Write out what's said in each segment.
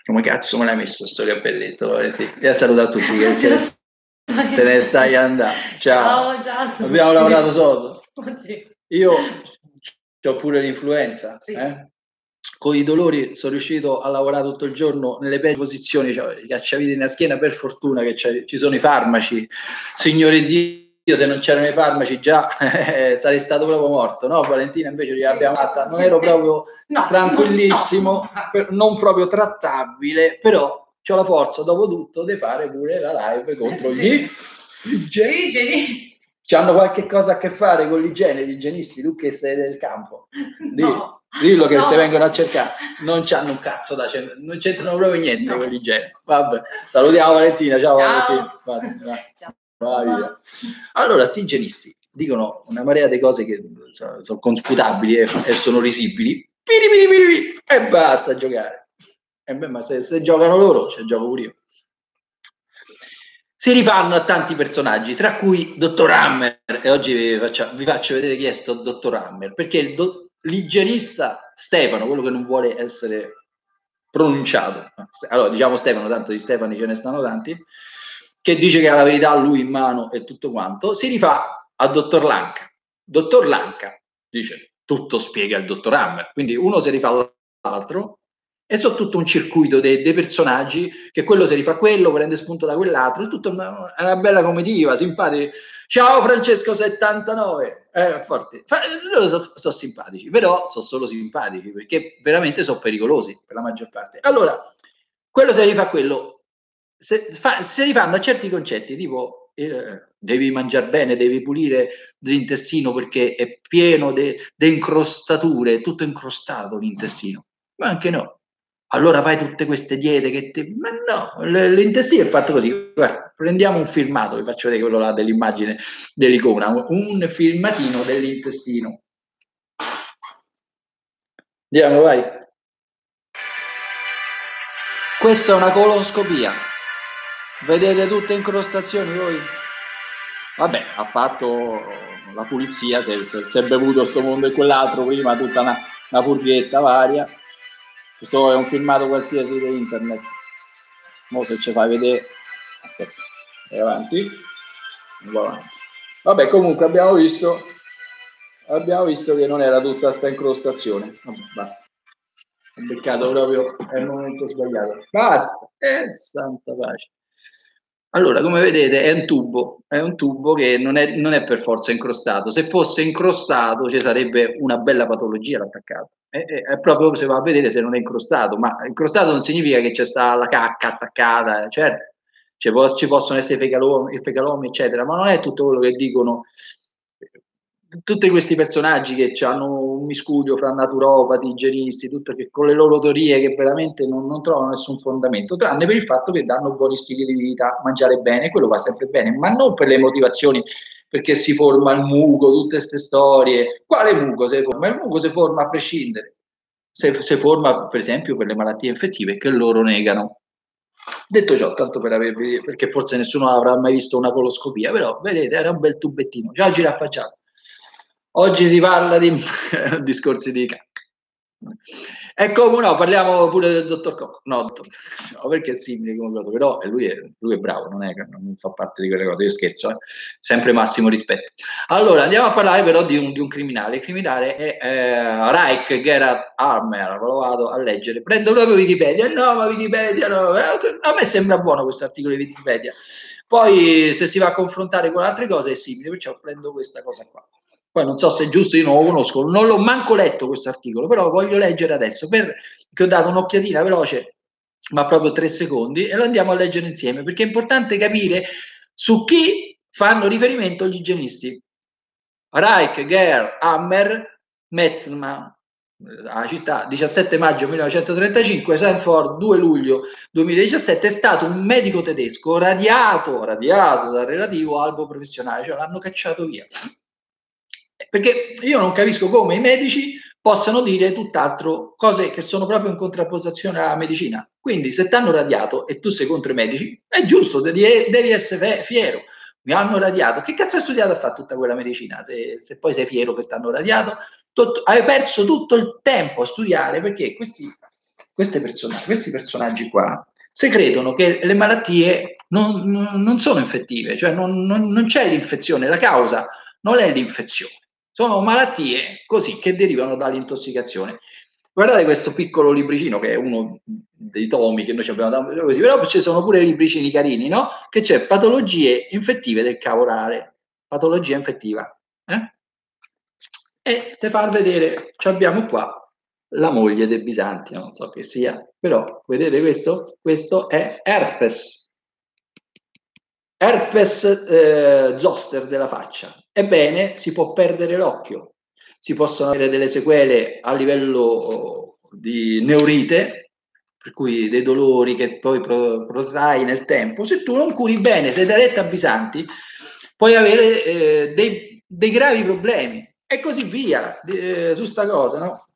Come cazzo me l'hai messo sto cappelletto, Valentina? E saluta a tutti che te ne stai andando. Ciao. Ciao. Abbiamo lavorato solo. Oggi. Io ho pure l'influenza. Sì. Con i dolori sono riuscito a lavorare tutto il giorno nelle peggio posizioni, cioè, i cacciaviti nella schiena, per fortuna che ci sono i farmaci. Signore Dio, se non c'erano i farmaci già sarei stato proprio morto, no? Valentina invece ce l'abbiamo fatta, non ero proprio tranquillissimo, non proprio trattabile, però c'ho la forza dopo tutto di fare pure la live contro gli igienisti. C'hanno qualche cosa a che fare con l'igiene, gli igienisti, tu che sei del campo? No. Dillo che te vengono a cercare, non c'hanno un cazzo da cercare, non c'entrano proprio niente con l'igiene. Vabbè, salutiamo Valentina, ciao. Valentina. Vai. Allora, sti igienisti dicono una marea di cose che sono confutabili e sono risibili, e basta giocare. E beh, ma se giocano loro, ci gioco pure io. Si rifanno a tanti personaggi, tra cui Dottor Hammer, e oggi vi faccio vedere chi è sto Dottor Hammer, perché l'igienista Stefano, quello che non vuole essere pronunciato, allora diciamo Stefano, tanto di Stefani ce ne stanno tanti, che dice che ha la verità a lui in mano e tutto quanto, si rifà a Dottor Lanka. Dottor Lanka dice, tutto spiega il Dottor Hammer, quindi uno si rifà all'altro, e so tutto un circuito dei personaggi che quello si rifà quello, prende spunto da quell'altro, è tutta una bella comitiva, simpatica. Ciao Francesco 79, forte. Loro sono simpatici, però sono solo simpatici perché veramente sono pericolosi per la maggior parte. Allora, quello se rifà quello, se rifanno a certi concetti, tipo devi mangiare bene, devi pulire l'intestino perché è pieno di incrostature, è tutto incrostato l'intestino, ma anche no. Allora fai tutte queste diete che ma no, l'intestino è fatto così. Guarda, prendiamo un filmato, vi faccio vedere quello là dell'immagine dell'icona, un filmatino dell'intestino. Andiamo, vai. Questa è una colonscopia. Vedete tutte incrostazioni voi? Vabbè, ha fatto la pulizia, si è bevuto sto mondo e quell'altro prima, tutta una purghetta varia. Questo è un filmato qualsiasi di internet. Mo se ci fai vedere, aspetta, vai avanti, andiamo avanti. Vabbè, comunque abbiamo visto che non era tutta sta incrostazione. Vabbè, basta. Ho beccato proprio, è il momento sbagliato. Basta, santa pace. Allora, come vedete, è un tubo che non è per forza incrostato. Se fosse incrostato ci sarebbe una bella patologia attaccato. È proprio se va a vedere se non è incrostato, ma incrostato non significa che c'è sta la cacca attaccata, certo, ci possono essere fecalomi, eccetera, ma non è tutto quello che dicono tutti questi personaggi che hanno un miscuglio fra naturopati, igienisti, tutto che con le loro teorie che veramente non trovano nessun fondamento, tranne per il fatto che danno buoni stili di vita, mangiare bene, quello va sempre bene, ma non per le motivazioni perché si forma il muco, tutte queste storie. Quale muco si forma? Il muco si forma a prescindere. Si forma per esempio per le malattie infettive che loro negano. Detto ciò, tanto per avervi, perché forse nessuno avrà mai visto una coloscopia, però vedete, era un bel tubettino. Già oggi l'ha facciato. Oggi si parla di discorsi di cacca. E come no, parliamo pure del dottor Koch. No, perché è simile come cosa, però lui è bravo, non fa parte di quelle cose, io scherzo, sempre massimo rispetto. Allora, andiamo a parlare però di un criminale. Il criminale è Reich Gerhard Armer, lo vado a leggere. Prendo proprio Wikipedia. No, ma Wikipedia no. A me sembra buono questo articolo di Wikipedia. Poi se si va a confrontare con altre cose è simile, perciò prendo questa cosa qua. Poi non so se è giusto, io non lo conosco, non l'ho manco letto questo articolo, però voglio leggere adesso, perché ho dato un'occhiatina veloce, ma proprio 3 secondi, e lo andiamo a leggere insieme, perché è importante capire su chi fanno riferimento gli igienisti. Reich, Gerhard, Hammer, Mettmann, la città, 17 maggio 1935, Sanford, 2 luglio 2017, è stato un medico tedesco radiato dal relativo albo professionale, cioè l'hanno cacciato via. Perché io non capisco come i medici possano dire tutt'altro, cose che sono proprio in contrapposizione alla medicina. Quindi se ti hanno radiato e tu sei contro i medici, è giusto, devi essere fiero. Mi hanno radiato. Che cazzo hai studiato a fare tutta quella medicina? Se poi sei fiero che ti hanno radiato, hai perso tutto il tempo a studiare perché questi questi personaggi qua, se credono che le malattie non sono infettive, cioè non c'è l'infezione, la causa non è l'infezione, sono malattie così che derivano dall'intossicazione. Guardate questo piccolo libricino che è uno dei tomi che noi abbiamo dato così, però ci sono pure libricini carini, no? Che c'è patologie infettive del cavo orale, patologia infettiva. E te far vedere, abbiamo qua la moglie del Bisanzio, non so che sia, però vedete questo? Questo è herpes. Herpes zoster della faccia. Ebbene, si può perdere l'occhio, si possono avere delle sequele a livello di neurite, per cui dei dolori che poi protrai nel tempo. Se tu non curi bene, sei da retta avvisanti, puoi avere dei gravi problemi e così via su sta cosa, no?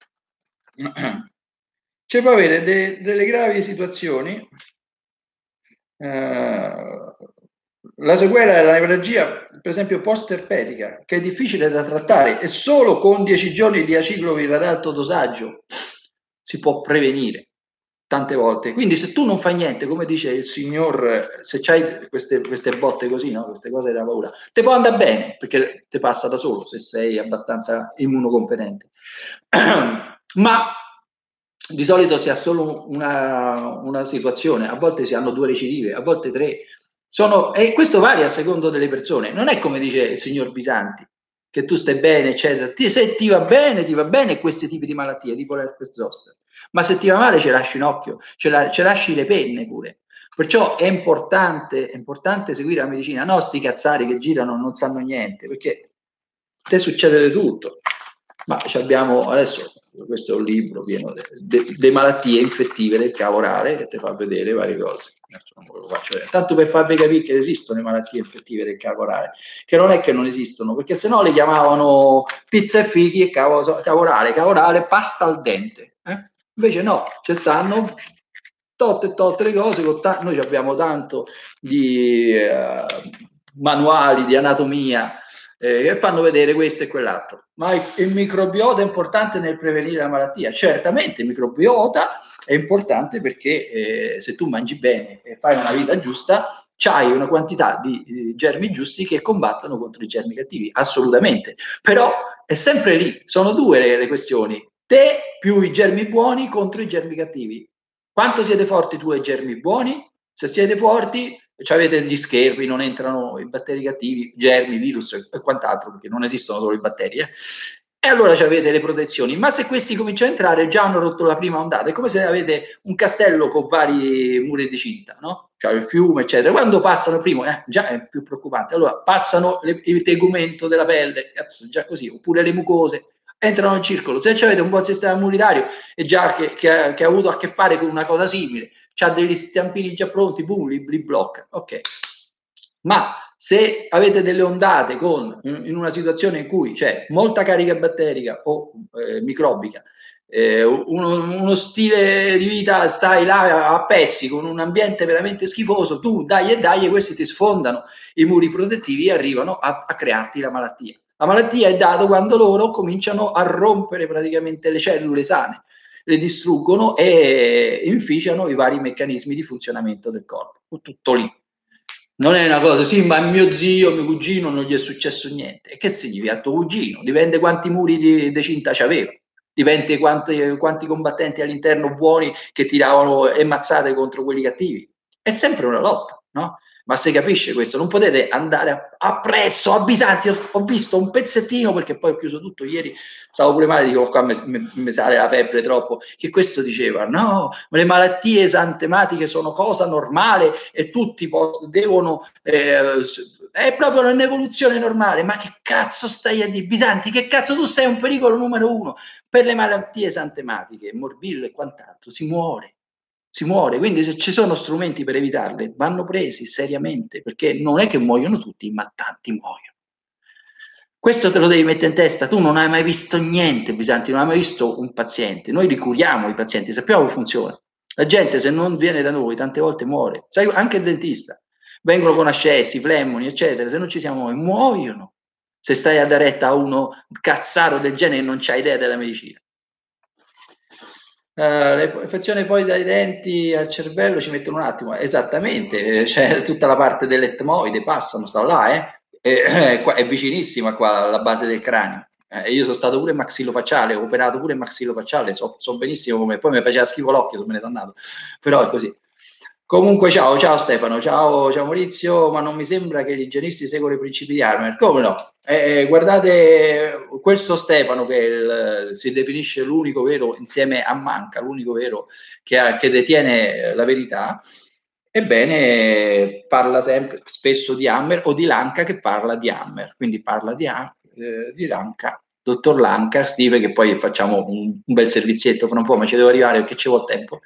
C'è può avere delle gravi situazioni. La sequela è la nevralgia, per esempio post-erpetica, che è difficile da trattare e solo con 10 giorni di aciclovir ad alto dosaggio si può prevenire tante volte. Quindi se tu non fai niente, come dice il signor, se c'hai queste botte così, no? Queste cose da paura, te può andare bene perché te passa da solo se sei abbastanza immunocompetente. Ma di solito si ha solo una situazione, a volte si hanno 2 recidive, a volte 3. E questo varia a secondo delle persone, non è come dice il signor Bisanti, che tu stai bene, eccetera. Se ti va bene questi tipi di malattie, tipo l'herpes zoster. Ma se ti va male ce lasci in occhio, ce lasci le penne pure. Perciò è importante seguire la medicina, no sti cazzari che girano non sanno niente, perché te succede di tutto. Ma abbiamo adesso, questo è un libro pieno di malattie infettive del cavo orale che ti fa vedere varie cose. Lo faccio vedere. Tanto per farvi capire che esistono le malattie infettive del cavo orale, che non è che non esistono, perché sennò le chiamavano pizza e fichi e cavo orale, pasta al dente. Invece no, ci stanno totte le cose, noi abbiamo tanto di manuali di anatomia che fanno vedere questo e quell'altro. Ma il microbiota è importante nel prevenire la malattia? Certamente il microbiota è importante perché se tu mangi bene e fai una vita giusta, c'hai una quantità di germi giusti che combattono contro i germi cattivi, assolutamente. Però è sempre lì, sono due le questioni. Te più i germi buoni contro i germi cattivi. Quanto siete forti tu ai germi buoni? Se siete forti, avete gli schermi, non entrano i batteri cattivi, germi, virus e quant'altro, perché non esistono solo i batteri. E allora avete le protezioni. Ma se questi cominciano a entrare, già hanno rotto la prima ondata. È come se avete un castello con vari muri di cinta, no? Cioè il fiume, eccetera. Quando passano il primo, già è più preoccupante. Allora passano il tegumento della pelle, cazzo, già così, oppure le mucose, entrano nel circolo. Se avete un buon sistema immunitario e già che ha avuto a che fare con una cosa simile, c'ha degli stampini già pronti, boom, li blocca. Ok. Ma se avete delle ondate in una situazione in cui c'è molta carica batterica o microbica, uno stile di vita, stai là a pezzi con un ambiente veramente schifoso, tu dai e questi ti sfondano i muri protettivi e arrivano a crearti la malattia. La malattia è data quando loro cominciano a rompere praticamente le cellule sane, le distruggono e inficiano i vari meccanismi di funzionamento del corpo. Tutto lì. Non è una cosa, sì, ma mio zio, mio cugino non gli è successo niente. E che significa tuo cugino? Dipende quanti muri di cinta c'aveva, dipende quanti combattenti all'interno buoni che tiravano e mazzate contro quelli cattivi. È sempre una lotta, no? Ma se capisce questo, non potete andare appresso, avvisanti. Ho visto un pezzettino, perché poi ho chiuso tutto ieri, stavo pure male, dico qua mi sale la febbre troppo, che questo diceva, no, le malattie esantematiche sono cosa normale e tutti devono, è proprio un'evoluzione normale. Ma che cazzo stai a dire, Bisanti, che cazzo, tu sei un pericolo numero 1 per le malattie esantematiche, morbillo e quant'altro, si muore. Quindi se ci sono strumenti per evitarle, vanno presi seriamente, perché non è che muoiono tutti, ma tanti muoiono. Questo te lo devi mettere in testa. Tu non hai mai visto niente, Bisanti, non hai mai visto un paziente. Noi li curiamo i pazienti, sappiamo come funziona. La gente, se non viene da noi, tante volte muore. Sai, anche il dentista. Vengono con ascessi, flemmoni, eccetera. Se non ci siamo noi, muoiono. Se stai a dare retta a uno cazzaro del genere e non c'ha idea della medicina. Le infezioni poi dai denti al cervello ci mettono un attimo, esattamente, c'è tutta la parte dell'etmoide, passano, sta là, è vicinissima qua alla base del cranio. Io sono stato pure maxillofacciale, ho operato pure maxillofacciale, so benissimo come, poi mi faceva schifo l'occhio, me ne sono andato, però è così. Comunque ciao Stefano, ciao Maurizio, ma non mi sembra che gli igienisti seguono i principi di Harmer, come no? Guardate questo Stefano che si definisce l'unico vero, insieme a Manca, l'unico vero che detiene la verità, ebbene parla sempre, spesso di Hammer o di Lanka che parla di Hammer, quindi parla di Lanka, dottor Lanka, Steve, che poi facciamo un bel servizietto fra un po', ma ci devo arrivare perché ci vuole tempo.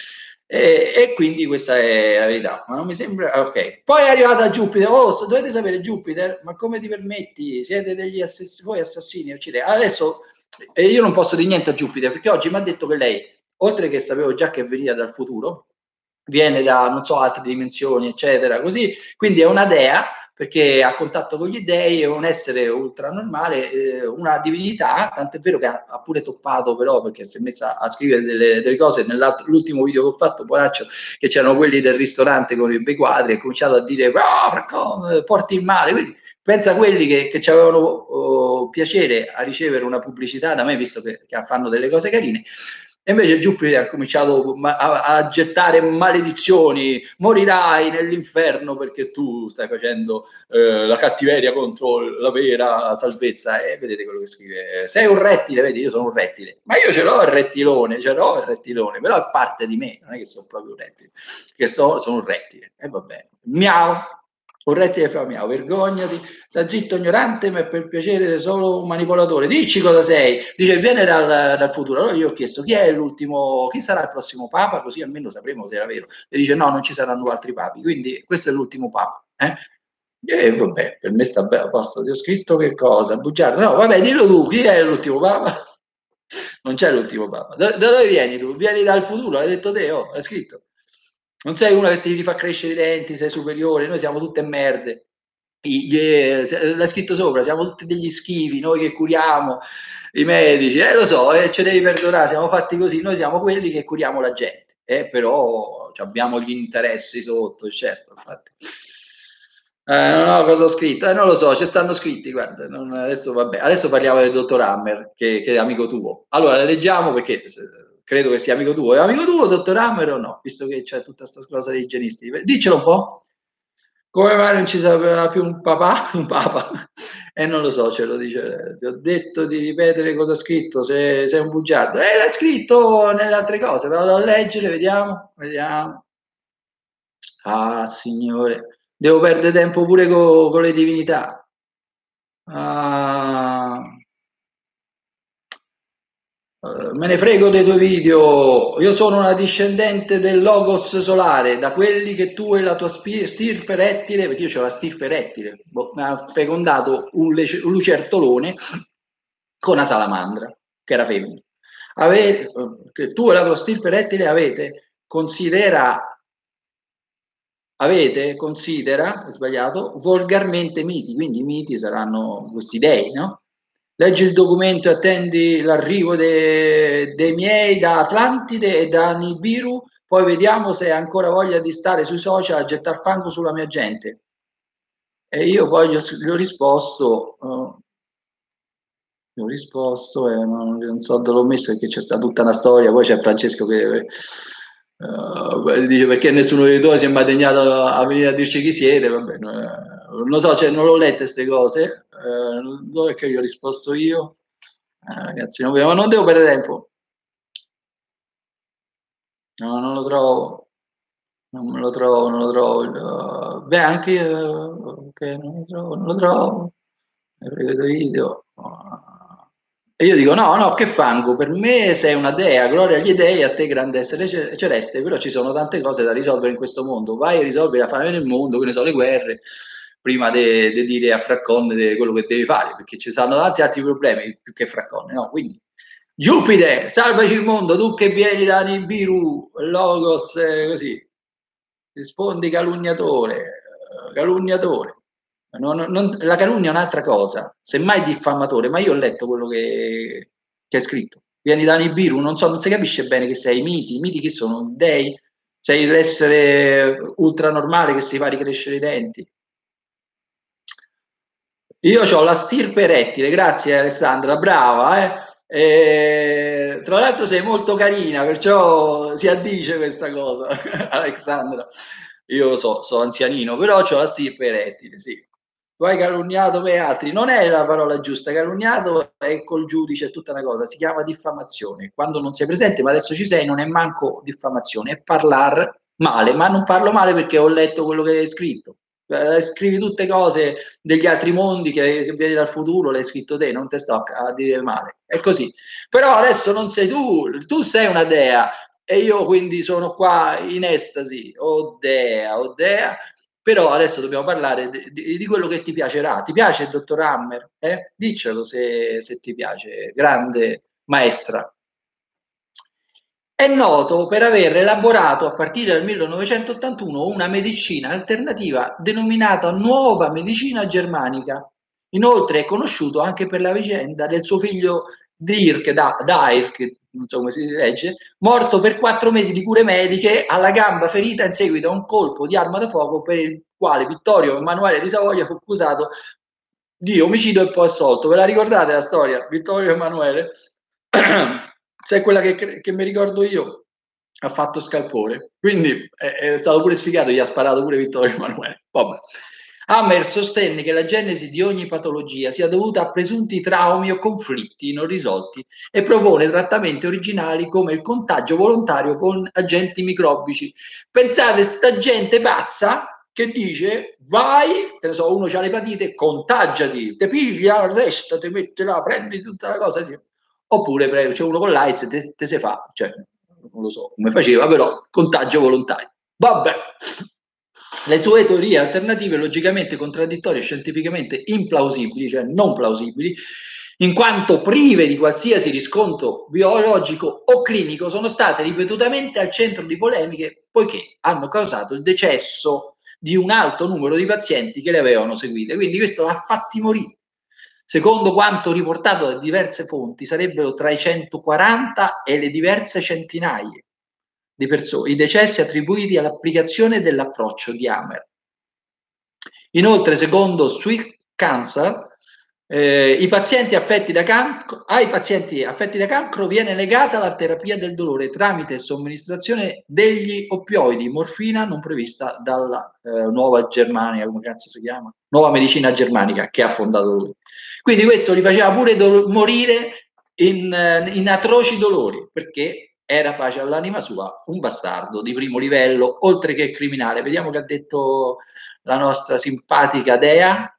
E quindi questa è la verità, ma non mi sembra. Ok, poi è arrivata Jupiter. Oh, dovete sapere Jupiter, ma come ti permetti? Siete degli voi assassini, uccidete. Adesso io non posso dire niente a Jupiter perché oggi mi ha detto che lei, oltre che sapevo già che veniva dal futuro, viene da non so altre dimensioni, eccetera, così, quindi è una dea perché ha contatto con gli dei, è un essere ultranormale, una divinità, tant'è vero che ha pure toppato però perché si è messa a scrivere delle cose, nell'ultimo video che ho fatto, poraccio, che c'erano quelli del ristorante con i bei quadri, ha cominciato a dire porti il male, quindi pensa a quelli che ci avevano piacere a ricevere una pubblicità da me, visto che fanno delle cose carine. E invece Jupiter ha cominciato a gettare maledizioni, morirai nell'inferno perché tu stai facendo la cattiveria contro la vera salvezza. E vedete quello che scrive, sei un rettile, vedi, io sono un rettile, ma io ce l'ho il rettilone, però è parte di me, non è che sono proprio un rettile, che sono un rettile, e vabbè, miau, un rettile fa miau, vergognati, sta zitto ignorante, ma per piacere sei solo un manipolatore, dici cosa sei, dice viene dal futuro. Allora io ho chiesto chi è l'ultimo, chi sarà il prossimo papa, così almeno sapremo se era vero, e dice no, non ci saranno altri papi, quindi questo è l'ultimo papa, e vabbè, per me sta bene a posto, ti ho scritto che cosa, bugiardo, no vabbè dillo tu, chi è l'ultimo papa? Non c'è l'ultimo papa, da dove vieni tu? Vieni dal futuro, l'hai detto te, oh, l'hai scritto, non sei uno che si rifà crescere i denti, sei superiore, noi siamo tutte merde, l'hai scritto sopra, siamo tutti degli schifi, noi che curiamo i medici, lo so, ci devi perdonare, siamo fatti così, noi siamo quelli che curiamo la gente, però abbiamo gli interessi sotto, certo, infatti. Non ho cosa ho scritto, non lo so, ci stanno scritti, guarda, adesso vabbè, adesso parliamo del dottor Hammer, che è amico tuo. Allora, le leggiamo perché credo che sia amico tuo. È amico tuo, dottor Hammer o no? Visto che c'è tutta questa cosa dei igienisti. Diccelo un po'. Come mai non ci sapeva più un papà? Un papa? Non lo so, ce lo dice. Ti ho detto di ripetere cosa ho scritto, sei un bugiardo. L'hai scritto nelle altre cose, vado a leggere, vediamo. Ah, signore, devo perdere tempo pure con le divinità. Ah, me ne frego dei tuoi video. Io sono una discendente del Logos solare, da quelli che tu e la tua stirpe rettile, perché io ho la stirpe rettile, mi ha fecondato un lucertolone con una salamandra, che era femmina. Che tu e la tua stirpe rettile considera, è sbagliato, volgarmente miti, quindi i miti saranno questi dei, no? Leggi il documento e attendi l'arrivo dei miei da Atlantide e da Nibiru, poi vediamo se hai ancora voglia di stare sui social a gettare fango sulla mia gente. E io poi gli ho risposto, non so dove l'ho messo perché c'è stata tutta una storia, poi c'è Francesco che dice perché nessuno dei due si è mai degnato a venire a dirci chi siete, vabbè, non lo so, cioè, non l'ho lette queste cose, dove è che gli ho risposto io? Ragazzi, non devo perdere tempo, no, non lo trovo. Beh, anche ok, non lo trovo. Mi prego dei video. E io dico: no, no, che fango? Per me sei una dea, gloria agli dei, a te grande essere celeste, però ci sono tante cose da risolvere in questo mondo. Vai a risolvere la fame nel mondo, che ne so, le guerre, prima di dire a Fracconne quello che devi fare, perché ci saranno tanti altri problemi più che Fracconne, no? Quindi, Jupiter, salvaci il mondo, tu che vieni da Nibiru, Logos, così. Rispondi calunniatore. La calunnia è un'altra cosa, semmai diffamatore, ma io ho letto quello che è scritto. vieni da Nibiru, non so, non si capisce bene che sei, i miti chi sono? Dei? Sei l'essere ultra normale che si fa ricrescere i denti? Io ho la stirpe rettile, grazie Alessandra, brava, eh? Tra l'altro sei molto carina, perciò si addice questa cosa, Alessandra. Io so anzianino, però ho la stirpe rettile, sì. Tu hai calunniato me e altri, non è la parola giusta, calunniato è col giudice, è tutta una cosa, si chiama diffamazione. Quando non sei presente, ma adesso ci sei, non è manco diffamazione, è parlare male, ma non parlo male perché ho letto quello che hai scritto. Scrivi tutte cose degli altri mondi che vieni dal futuro, l'hai scritto te, non te sto a dire male. È così. Però adesso non sei tu sei una dea e io quindi sono qua in estasi. Oh dea, oh dea. Però adesso dobbiamo parlare di quello che ti piacerà. Ti piace il dottor Hammer? Diccelo se ti piace, grande maestra. È noto per aver elaborato a partire dal 1981 una medicina alternativa denominata Nuova Medicina Germanica. Inoltre è conosciuto anche per la vicenda del suo figlio Dirk, non so come si legge, morto per 4 mesi di cure mediche alla gamba ferita in seguito a un colpo di arma da fuoco per il quale Vittorio Emanuele di Savoia fu accusato di omicidio e poi assolto. Ve la ricordate la storia? Vittorio Emanuele? Se è quella che mi ricordo io, ha fatto scalpore. Quindi è stato pure sfigato, gli ha sparato pure Vittorio Emanuele. Vabbè. Hammer sostenne che la genesi di ogni patologia sia dovuta a presunti traumi o conflitti non risolti e propone trattamenti originali come il contagio volontario con agenti microbici. Pensate, sta gente pazza che dice vai, te ne so, uno c'ha l'epatite, contagiati, te piglia la testa, te mette là, prendi tutta la cosa. Oppure c'è uno con l'AIDS, te se fa, cioè non lo so come faceva, però contagio volontario. Vabbè. Le sue teorie alternative, logicamente contraddittorie e scientificamente implausibili, cioè non plausibili, in quanto prive di qualsiasi riscontro biologico o clinico, sono state ripetutamente al centro di polemiche poiché hanno causato il decesso di un alto numero di pazienti che le avevano seguite. Quindi questo l'ha fatti morire. Secondo quanto riportato da diverse fonti, sarebbero tra i 140 e le diverse centinaia di persone, i decessi attribuiti all'applicazione dell'approccio di Hammer. Inoltre, secondo Sweet Cancer, ai pazienti affetti da cancro viene legata la terapia del dolore tramite somministrazione degli oppioidi, morfina non prevista dalla Nuova Germania, come cazzo si chiama? Nuova Medicina Germanica che ha fondato lui. Quindi questo li faceva pure morire in atroci dolori, perché era, pace all'anima sua, un bastardo di primo livello, oltre che criminale. Vediamo che ha detto la nostra simpatica Dea.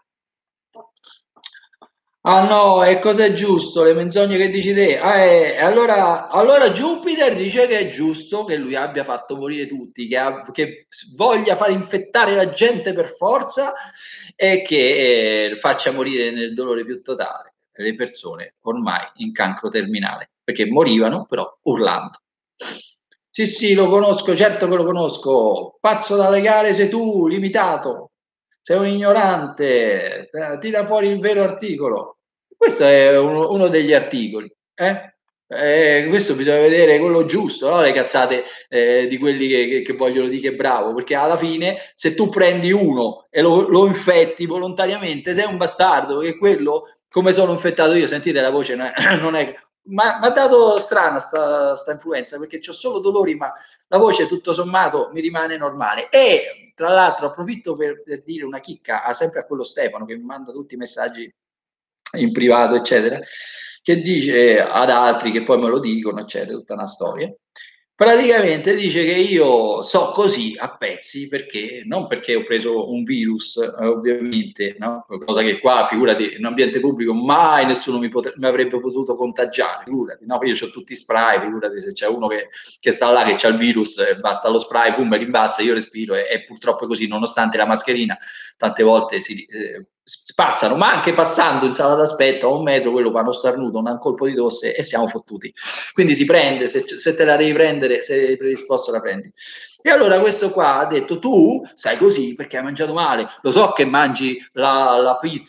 Ah no, e cosa è giusto? Le menzogne che dici te? Allora Jupiter dice che è giusto che lui abbia fatto morire tutti, che voglia far infettare la gente per forza e che faccia morire nel dolore più totale le persone ormai in cancro terminale, perché morivano però urlando. Sì, sì, lo conosco, certo che lo conosco. Pazzo da legare sei tu, limitato. Sei un ignorante. Tira fuori il vero articolo. Questo è uno degli articoli. Questo bisogna vedere quello giusto, no? Le cazzate di quelli che vogliono dire che è bravo, perché alla fine se tu prendi uno e lo infetti volontariamente sei un bastardo, perché quello, come sono infettato io, sentite la voce, non è ma ha dato strana sta influenza perché ho solo dolori, ma la voce tutto sommato mi rimane normale. E tra l'altro approfitto per dire una chicca sempre a quello Stefano che mi manda tutti i messaggi in privato, eccetera, che dice ad altri che poi me lo dicono, eccetera, tutta una storia. Praticamente dice che io so così a pezzi perché non perché ho preso un virus, ovviamente, no? Cosa che qua, figurati, in un ambiente pubblico mai nessuno mi avrebbe potuto contagiare, figurati, no? Io ho tutti spray, figurati se c'è uno che sta là, che c'ha il virus, basta lo spray, pum, rimbalza, io respiro e purtroppo è così, nonostante la mascherina tante volte si passano, ma anche passando in sala d'aspetto a 1 metro, quello fa uno starnuto, un colpo di tosse e siamo fottuti. Quindi si prende, se te la devi prendere, se sei predisposto la prendi. E allora questo qua ha detto, tu sai così perché hai mangiato male, lo so che mangi la pizza,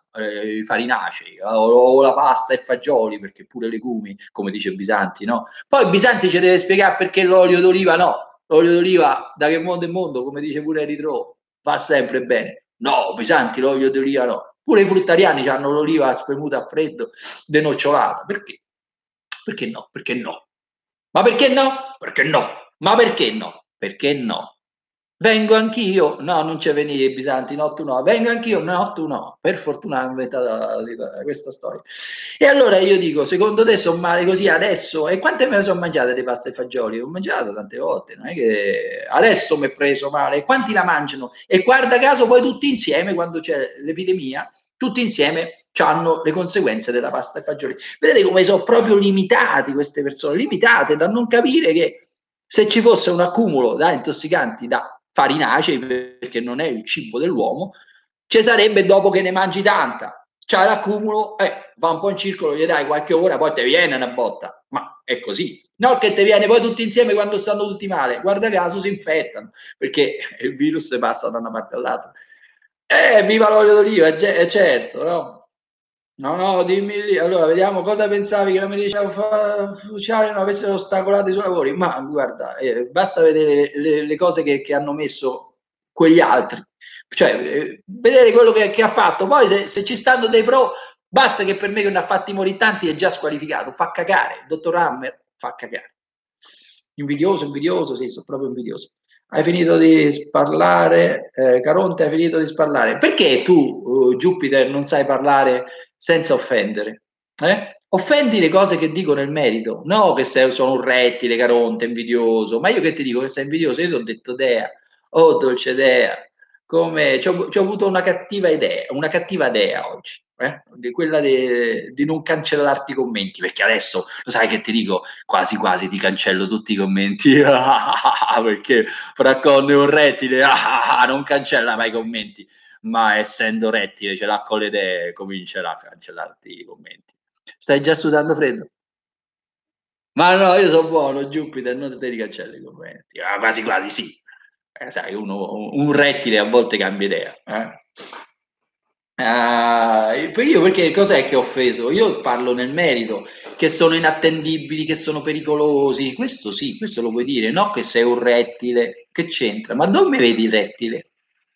i farinacei, o la pasta e fagioli, perché pure legumi, come dice Bisanti, no? Poi Bisanti ci deve spiegare perché l'olio d'oliva no. L'olio d'oliva, da che mondo è mondo, come dice pure Eritro, va sempre bene. No, Bisanti, l'olio d'oliva no. Pure i fruttariani hanno l'oliva spremuta a freddo, denocciolata. Perché? Perché no? Perché no? Ma perché no? Perché no? Ma perché no? Perché no? Vengo anch'io, no, non c'è venire Bisanti, no, tu no, vengo anch'io, no, tu no. Per fortuna ho inventato questa storia. E allora io dico, secondo te sono male così adesso? E quante me ne sono mangiate di pasta e fagioli? Ho mangiato tante volte, non è che adesso mi è preso male. Quanti la mangiano? E guarda caso poi tutti insieme, quando c'è l'epidemia, tutti insieme hanno le conseguenze della pasta e fagioli. Vedete come sono proprio limitati queste persone, limitate da non capire che se ci fosse un accumulo da intossicanti da farinacei, perché non è il cibo dell'uomo, ci sarebbe dopo che ne mangi tanta. C'è l'accumulo, va un po' in circolo, gli dai qualche ora, poi ti viene una botta. Ma è così. No che ti viene poi tutti insieme quando stanno tutti male. Guarda caso si infettano, perché il virus passa da una parte all'altra. Viva l'olio d'oliva, certo, no? No, no, dimmi lì. Allora, vediamo cosa pensavi che la medicina ufficiale non avessero ostacolato i suoi lavori. Ma guarda, basta vedere le cose che hanno messo quegli altri, cioè vedere quello che ha fatto. Poi se ci stanno dei pro, basta che per me che ne ha fatti morire tanti è già squalificato. Fa cagare, il dottor Hammer fa cagare. Invidioso, invidioso, sì, sono proprio invidioso. Hai finito di sparlare, Caronte, hai finito di sparlare. Perché tu, Jupiter, non sai parlare senza offendere? Offendi le cose che dico nel merito, no che sono un rettile, Caronte, invidioso. Ma io che ti dico che sei invidioso? Io ti ho detto Dea, oh dolce Dea, come c'ho avuto una cattiva idea oggi, di quella di non cancellarti i commenti, perché adesso lo sai che ti dico, quasi quasi ti cancello tutti i commenti, perché Fracconne è un rettile, non cancella mai i commenti, ma essendo rettile ce l'ha con le idee, comincerà a cancellarti i commenti. Stai già sudando freddo? Ma no, io sono buono, Jupiter, non te li cancelli i commenti. Quasi quasi sì. Sai, un rettile a volte cambia idea. Io perché cos'è che ho offeso? Io parlo nel merito, che sono inattendibili, che sono pericolosi. Questo sì, questo lo puoi dire, no che sei un rettile. Che c'entra? Ma dove mi vedi il rettile?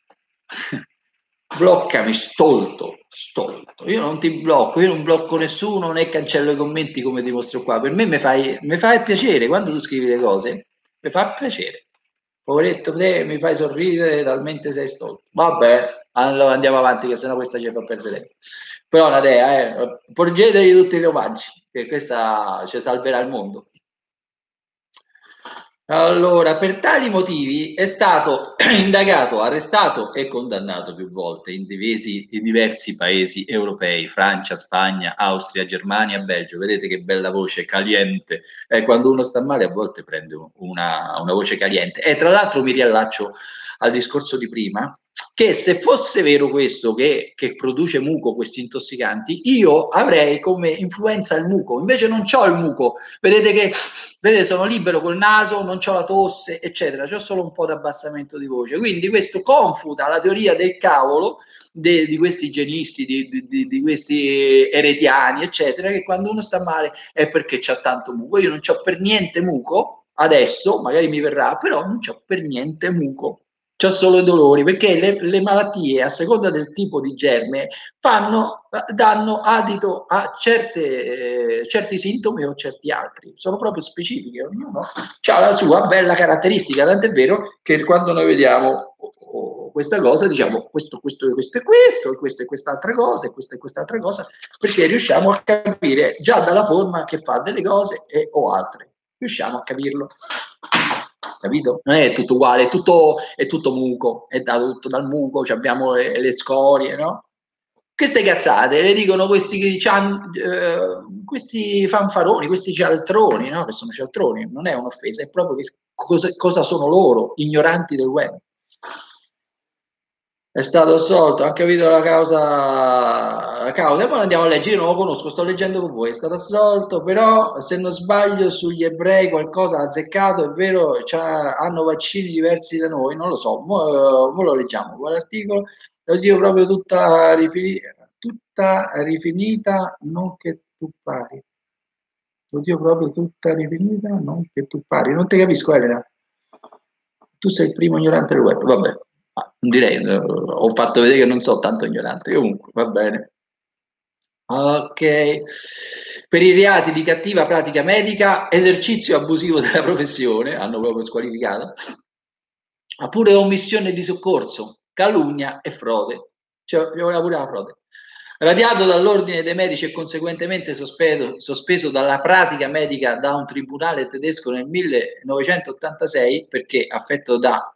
Bloccami, stolto, stolto. Io non ti blocco, io non blocco nessuno né cancello i commenti come dimostro qua. Per me mi fai piacere quando tu scrivi le cose, mi fa piacere. Poveretto te, mi fai sorridere talmente sei stolto. Vabbè, allora andiamo avanti che sennò questa ci fa perdere tempo. Però una idea, porgetegli tutti gli omaggi, che questa ci salverà il mondo. Allora, per tali motivi è stato indagato, arrestato e condannato più volte in diversi paesi europei, Francia, Spagna, Austria, Germania, Belgio. Vedete che bella voce caliente. Quando uno sta male a volte prende una voce caliente. E tra l'altro mi riallaccio al discorso di prima, che se fosse vero questo che produce muco, questi intossicanti, io avrei come influenza il muco, invece non ho il muco, vedete sono libero col naso, non ho la tosse, eccetera, ho solo un po' di abbassamento di voce, quindi questo confuta la teoria del cavolo di questi igienisti, di questi eretiani, eccetera, che quando uno sta male è perché c'ha tanto muco. Io non c'ho per niente muco, adesso magari mi verrà, però non c'ho per niente muco. C'ho solo i dolori, perché le malattie, a seconda del tipo di germe, danno adito a certi sintomi o certi altri. Sono proprio specifiche, ognuno ha la sua bella caratteristica, tant'è vero che quando noi vediamo questa cosa diciamo questo e questo e quest'altra cosa e questa e quest'altra cosa, perché riusciamo a capire già dalla forma che fa delle cose o altre. Riusciamo a capirlo. Capito? Non è tutto uguale, è tutto muco, è dato tutto dal muco, abbiamo le scorie, no? Queste cazzate le dicono questi fanfaroni, questi cialtroni, no? Che sono cialtroni, non è un'offesa, è proprio che cosa sono loro, ignoranti del web. È stato assolto, ha capito la causa, e poi andiamo a leggere, io non lo conosco, sto leggendo con voi, è stato assolto, però se non sbaglio sugli ebrei qualcosa ha azzeccato, è vero, hanno vaccini diversi da noi, non lo so, mo lo leggiamo, quell'articolo, lo dico proprio tutta riferita. tutta rifinita, non che tu pari. Dio proprio tutta rifinita, non che tu pari. Non ti capisco, Elena. Tu sei il primo ignorante del web, vabbè. Direi, ho fatto vedere che non so tanto ignorante, comunque, va bene. Ok, per i reati di cattiva pratica medica, esercizio abusivo della professione, hanno proprio squalificato, oppure omissione di soccorso, calunnia e frode. Cioè, voleva pure la frode. Radiato dall'ordine dei medici e conseguentemente sospeso dalla pratica medica da un tribunale tedesco nel 1986 perché affetto da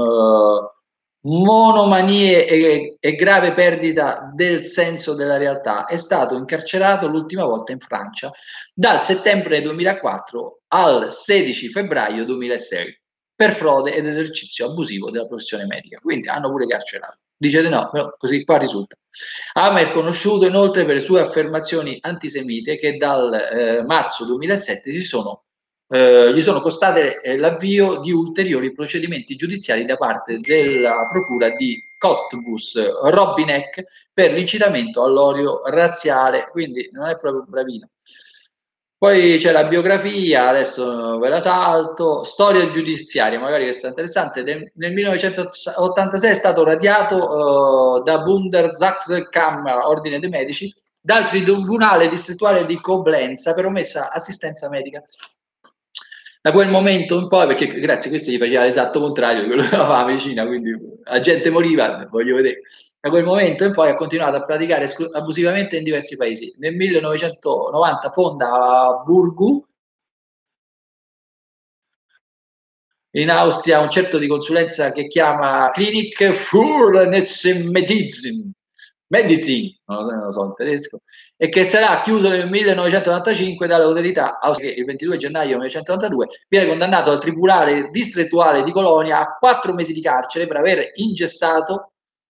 monomanie e grave perdita del senso della realtà, è stato incarcerato l'ultima volta in Francia dal settembre 2004 al 16 febbraio 2006 per frode ed esercizio abusivo della professione medica. Quindi hanno pure carcerato. Dice di no, però così qua risulta. Hammer è conosciuto inoltre per le sue affermazioni antisemite che dal marzo 2007 gli sono costate l'avvio di ulteriori procedimenti giudiziari da parte della procura di Cottbus Robinek per l'incitamento all'odio razziale, quindi non è proprio bravino. Poi c'è la biografia, adesso ve la salto, storia giudiziaria, magari questa è interessante. Nel 1986 è stato radiato da Bundesarzneikammer, ordine dei medici, dal tribunale distrettuale di Coblenza per omessa assistenza medica. Da quel momento in poi, perché grazie a questo gli faceva l'esatto contrario di quello che faceva la medicina, quindi la gente moriva, voglio vedere. Da quel momento in poi ha continuato a praticare abusivamente in diversi paesi. Nel 1990 fonda Burgu, in Austria, un certo di consulenza che chiama Klinik für Netzmedizin, Medicine, non lo so in tedesco, e che sarà chiuso nel 1995 dalle autorità austriache. Il 22 gennaio 1992 viene condannato al tribunale distrettuale di Colonia a 4 mesi di carcere per aver ingessato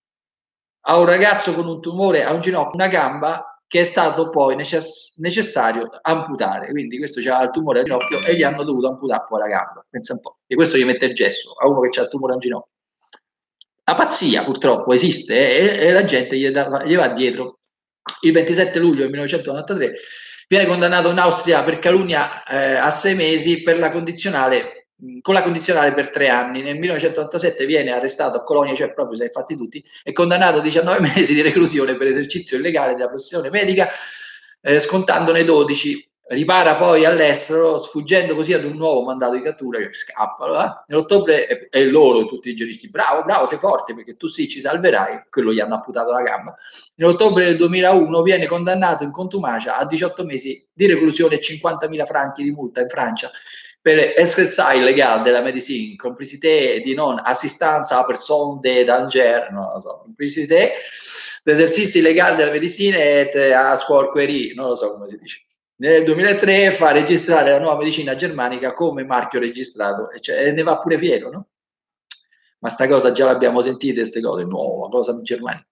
a un ragazzo con un tumore a un ginocchio una gamba che è stato poi necessario amputare. Quindi questo c'ha il tumore al ginocchio e gli hanno dovuto amputare poi la gamba. Pensa un po'. E questo gli mette il gesso a uno che ha il tumore al ginocchio. La pazzia purtroppo esiste e la gente gli va dietro. Il 27 luglio del 1993 viene condannato in Austria per calunnia a 6 mesi per la condizionale, con la condizionale per 3 anni. Nel 1987 viene arrestato a Colonia, cioè proprio si è fatti tutti, e condannato a 19 mesi di reclusione per esercizio illegale della professione medica, scontandone 12. Ripara poi all'estero, sfuggendo così ad un nuovo mandato di cattura che scappa. Nell'ottobre è loro, tutti i giuristi, bravo, bravo, sei forte perché tu sì ci salverai, quello gli hanno amputato la gamba. Nell'ottobre del 2001 viene condannato in contumacia a 18 mesi di reclusione e 50.000 franchi di multa in Francia per exercice illegale della medicine, complicité di non assistance à personne de danger, non lo so, complicité d'esercizio illegale della medicina e a scuorquerie, non lo so come si dice. Nel 2003 fa registrare la nuova medicina germanica come marchio registrato, e ne va pure fiero, no? Ma sta cosa già l'abbiamo sentita, queste cose, nuova cosa in Germania.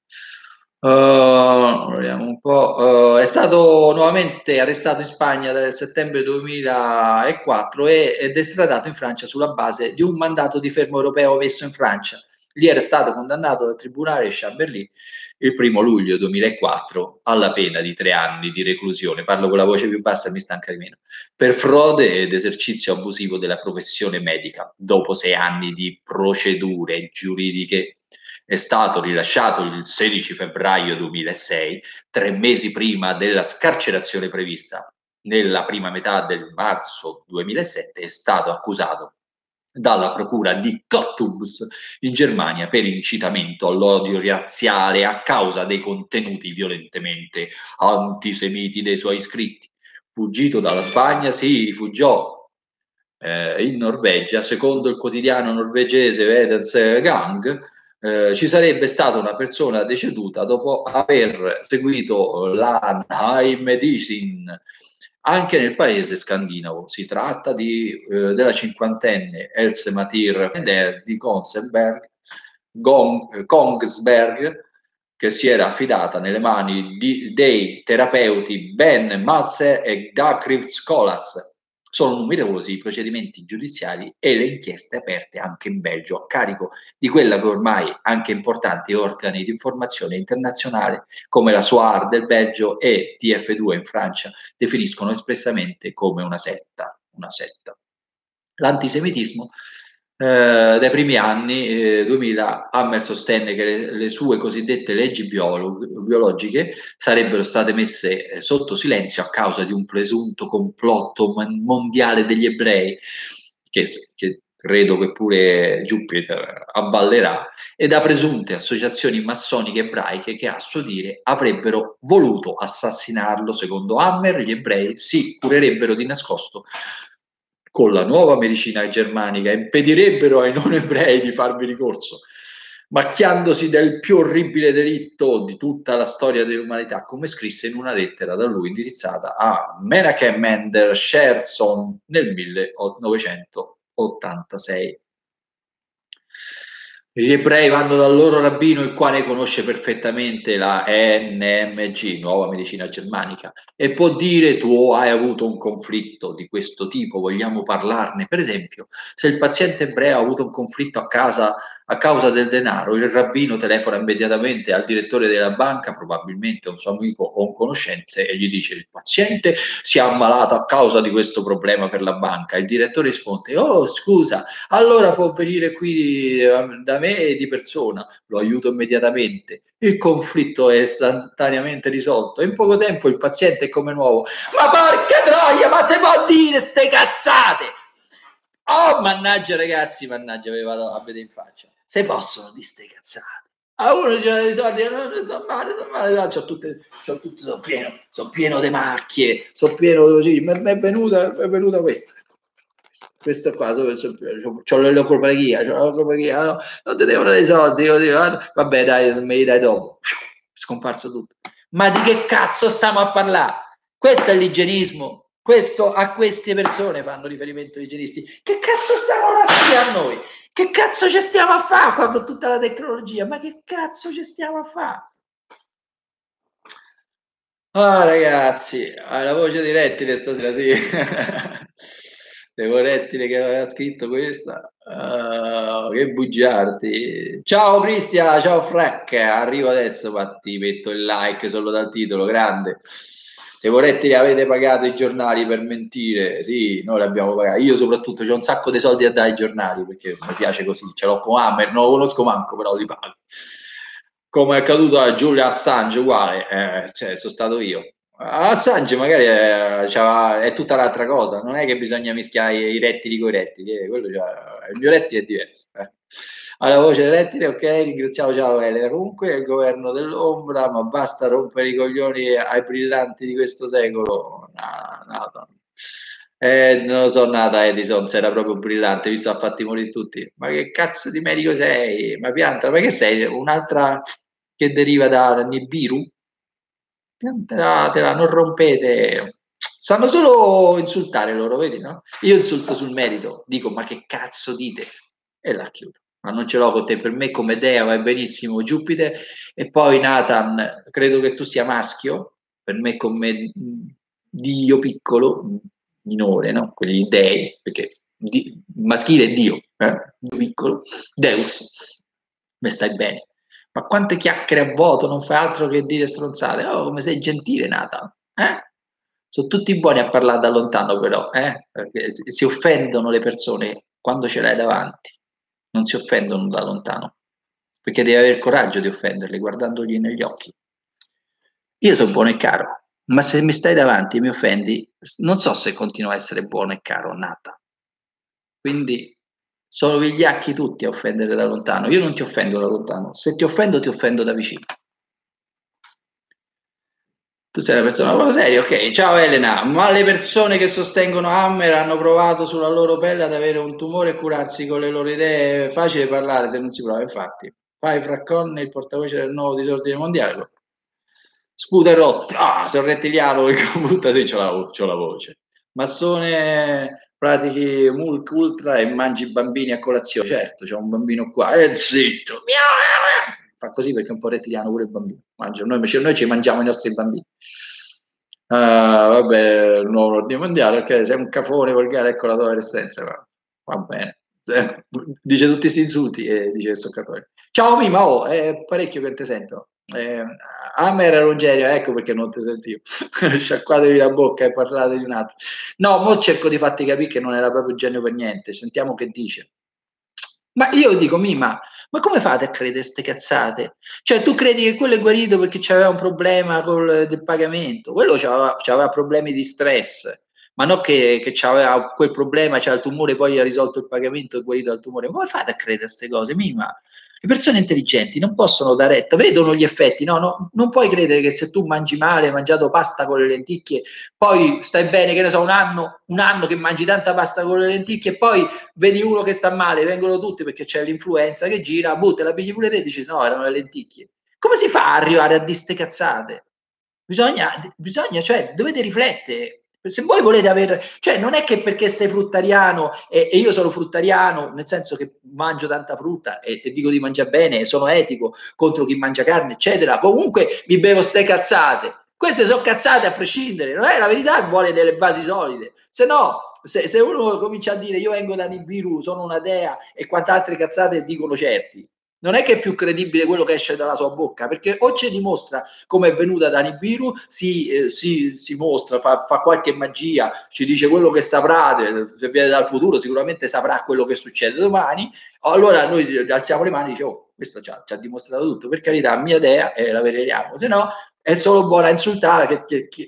Vediamo un po'. È stato nuovamente arrestato in Spagna dal settembre 2004 ed estradato in Francia sulla base di un mandato di fermo europeo messo in Francia. Lì era stato condannato dal tribunale di Chambéry il 1 luglio 2004 alla pena di 3 anni di reclusione. Parlo con la voce più bassa e mi stanca di meno. Per frode ed esercizio abusivo della professione medica. Dopo 6 anni di procedure giuridiche è stato rilasciato il 16 febbraio 2006, 3 mesi prima della scarcerazione prevista. Nella prima metà del marzo 2007 è stato accusato dalla procura di Cottbus in Germania per incitamento all'odio razziale a causa dei contenuti violentemente antisemiti dei suoi iscritti. Fuggito dalla Spagna, si rifugiò in Norvegia. Secondo il quotidiano norvegese Vedens Gang, ci sarebbe stata una persona deceduta dopo aver seguito la Medicine anche nel paese scandinavo. Si tratta della cinquantenne Else Mathilde di Kongsberg, che si era affidata nelle mani dei terapeuti Ben Malzer e Gakriv Skolas, Sono numerosi i procedimenti giudiziari e le inchieste aperte anche in Belgio a carico di quella che ormai anche importanti organi di informazione internazionale come la SOAR del Belgio e TF2 in Francia definiscono espressamente come una setta. Una setta. L'antisemitismo dai primi anni 2000 Hammer sostenne che le sue cosiddette leggi biologiche sarebbero state messe sotto silenzio a causa di un presunto complotto mondiale degli ebrei che credo che pure Jupiter avvallerà, e da presunte associazioni massoniche ebraiche che a suo dire avrebbero voluto assassinarlo. Secondo Hammer gli ebrei si curerebbero di nascosto con la nuova medicina germanica, impedirebbero ai non ebrei di farvi ricorso, macchiandosi del più orribile delitto di tutta la storia dell'umanità, come scrisse in una lettera da lui indirizzata a Menachem Mendel Scherson nel 1986. Gli ebrei vanno dal loro rabbino, il quale conosce perfettamente la NMG, nuova medicina germanica, e può dire: tu hai avuto un conflitto di questo tipo, vogliamo parlarne? Per esempio, se il paziente ebreo ha avuto un conflitto a causa del denaro, il rabbino telefona immediatamente al direttore della banca, probabilmente un suo amico o un conoscente, e gli dice: il paziente si è ammalato a causa di questo problema per la banca. Il direttore risponde: oh, scusa, allora può venire qui da me di persona, lo aiuto immediatamente. Il conflitto è istantaneamente risolto. In poco tempo il paziente è come nuovo. Ma porca troia, ma se può dire ste cazzate? Oh, mannaggia ragazzi, mannaggia, vi vado a vedere in faccia. Se possono di ste cazzate. A uno dice i soldi, no, sto male, no, sono pieno di macchie, sono pieno così, mi è venuta questo. Questo qua, c'ho l'elecopregia, no, non ti devono dei soldi, io dico, vabbè dai, me li dai dopo. Scomparso tutto. Ma di che cazzo stiamo a parlare? Questo è l'igienismo. Questo, a queste persone fanno riferimento gli igienisti. Che cazzo stiamo a noi? Che cazzo ci stiamo a fare qua con tutta la tecnologia? Ma che cazzo ci stiamo a fare? Ah, ragazzi, la voce di Rettile stasera, sì. Devo Rettile che aveva scritto questa. Che bugiardi. Ciao Cristian, ciao Frac. Arrivo adesso, ma ti metto il like solo dal titolo, grande. Se Rettile avete pagato i giornali per mentire, sì, noi li abbiamo pagati. Io soprattutto c'ho un sacco di soldi a dare ai giornali perché mi piace così. Ce l'ho con Hammer, non lo conosco manco, però li pago. Come è accaduto a Julia Assange, uguale, cioè, sono stato io. Assange magari è tutta l'altra cosa, non è che bisogna mischiare i rettili con i rettili, il mio rettile è diverso. Alla voce dei rettili, ok, ringraziamo, ciao Elena. Comunque è il governo dell'ombra, ma basta rompere i coglioni ai brillanti di questo secolo. No. Non lo so, nata Edison, se era proprio brillante, visto ha fatti morire tutti. Ma che cazzo di medico sei? Ma pianta, ma che sei? Un'altra che deriva da Nibiru? Piantatela, non rompete. Sanno solo insultare loro, vedi, no? Io insulto sul merito, dico, ma che cazzo dite? E la chiudo. Ma non ce l'ho con te, per me come dea va benissimo Jupiter. E poi Nathan, credo che tu sia maschio, per me come Dio piccolo, minore, no? Quelli dei, perché maschile è Dio, Dio piccolo, Deus, mi stai bene. Ma quante chiacchiere a vuoto, non fai altro che dire stronzate. Oh, come sei gentile, Nathan. Sono tutti buoni a parlare da lontano, però. Perché si offendono le persone quando ce l'hai davanti. Non si offendono da lontano. Perché devi avere il coraggio di offenderli guardandogli negli occhi. Io sono buono e caro, ma se mi stai davanti e mi offendi, non so se continuo a essere buono e caro, Nathan. Quindi sono vigliacchi tutti a offendere da lontano. Io non ti offendo da lontano. Se ti offendo da vicino. Tu sei una persona proprio seria, ok. Ciao Elena, ma le persone che sostengono Hammer hanno provato sulla loro pelle ad avere un tumore e curarsi con le loro idee? È facile parlare se non si prova, infatti. Fai Fraccone il portavoce del nuovo disordine mondiale. Sputa e rotto. Ah, sono rettiliano, butta sì, c'ho la voce. Massone, pratichi Mulk Ultra e mangi i bambini a colazione. Certo, c'è un bambino qua. Zitto. Fa così perché è un po' rettiliano pure il bambino. Noi ci mangiamo i nostri bambini. Vabbè, il nuovo ordine mondiale, ok, sei un cafone volgare, ecco la tua essenza, va bene. Dice tutti questi insulti e dice che sono cattolico. Ciao Mima, oh, è parecchio che te sento. Hammer era un genio, ecco perché non ti sentivo. Sciacquatevi la bocca e parlate di un altro. No, mo cerco di farti capire che non era proprio genio per niente, sentiamo che dice. Ma io dico, Mima, ma come fate a credere a ste cazzate? Cioè, tu credi che quello è guarito perché c'aveva un problema del pagamento? Quello c'aveva problemi di stress, ma non che c'aveva quel problema, c'ha il tumore, poi ha risolto il pagamento e è guarito dal tumore. Come fate a credere a queste cose, Mima? Le persone intelligenti non possono dare retta, vedono gli effetti, no, no, non puoi credere che se tu mangi male, hai mangiato pasta con le lenticchie, poi stai bene, che ne so, un anno che mangi tanta pasta con le lenticchie e poi vedi uno che sta male, vengono tutti perché c'è l'influenza che gira, butta, la pigli pure te e dici no, erano le lenticchie. Come si fa a arrivare a di ste cazzate? Bisogna, cioè, dovete riflettere. Se voi volete avere, cioè, non è che perché sei fruttariano e io sono fruttariano, nel senso che mangio tanta frutta e dico di mangiare bene, sono etico contro chi mangia carne, eccetera. Comunque mi bevo ste cazzate. Queste sono cazzate a prescindere, non è la verità, vuole delle basi solide. Se no, se uno comincia a dire io vengo da Nibiru, sono una dea e quante altre cazzate dicono certi, non è che è più credibile quello che esce dalla sua bocca, perché o ci dimostra come è venuta da Nibiru, si mostra, fa qualche magia, ci dice quello che saprà, se viene dal futuro sicuramente saprà quello che succede domani, allora noi alziamo le mani e diciamo, oh, questo ci ha dimostrato tutto, per carità, mia dea, la vedremo, se no è solo buona insultare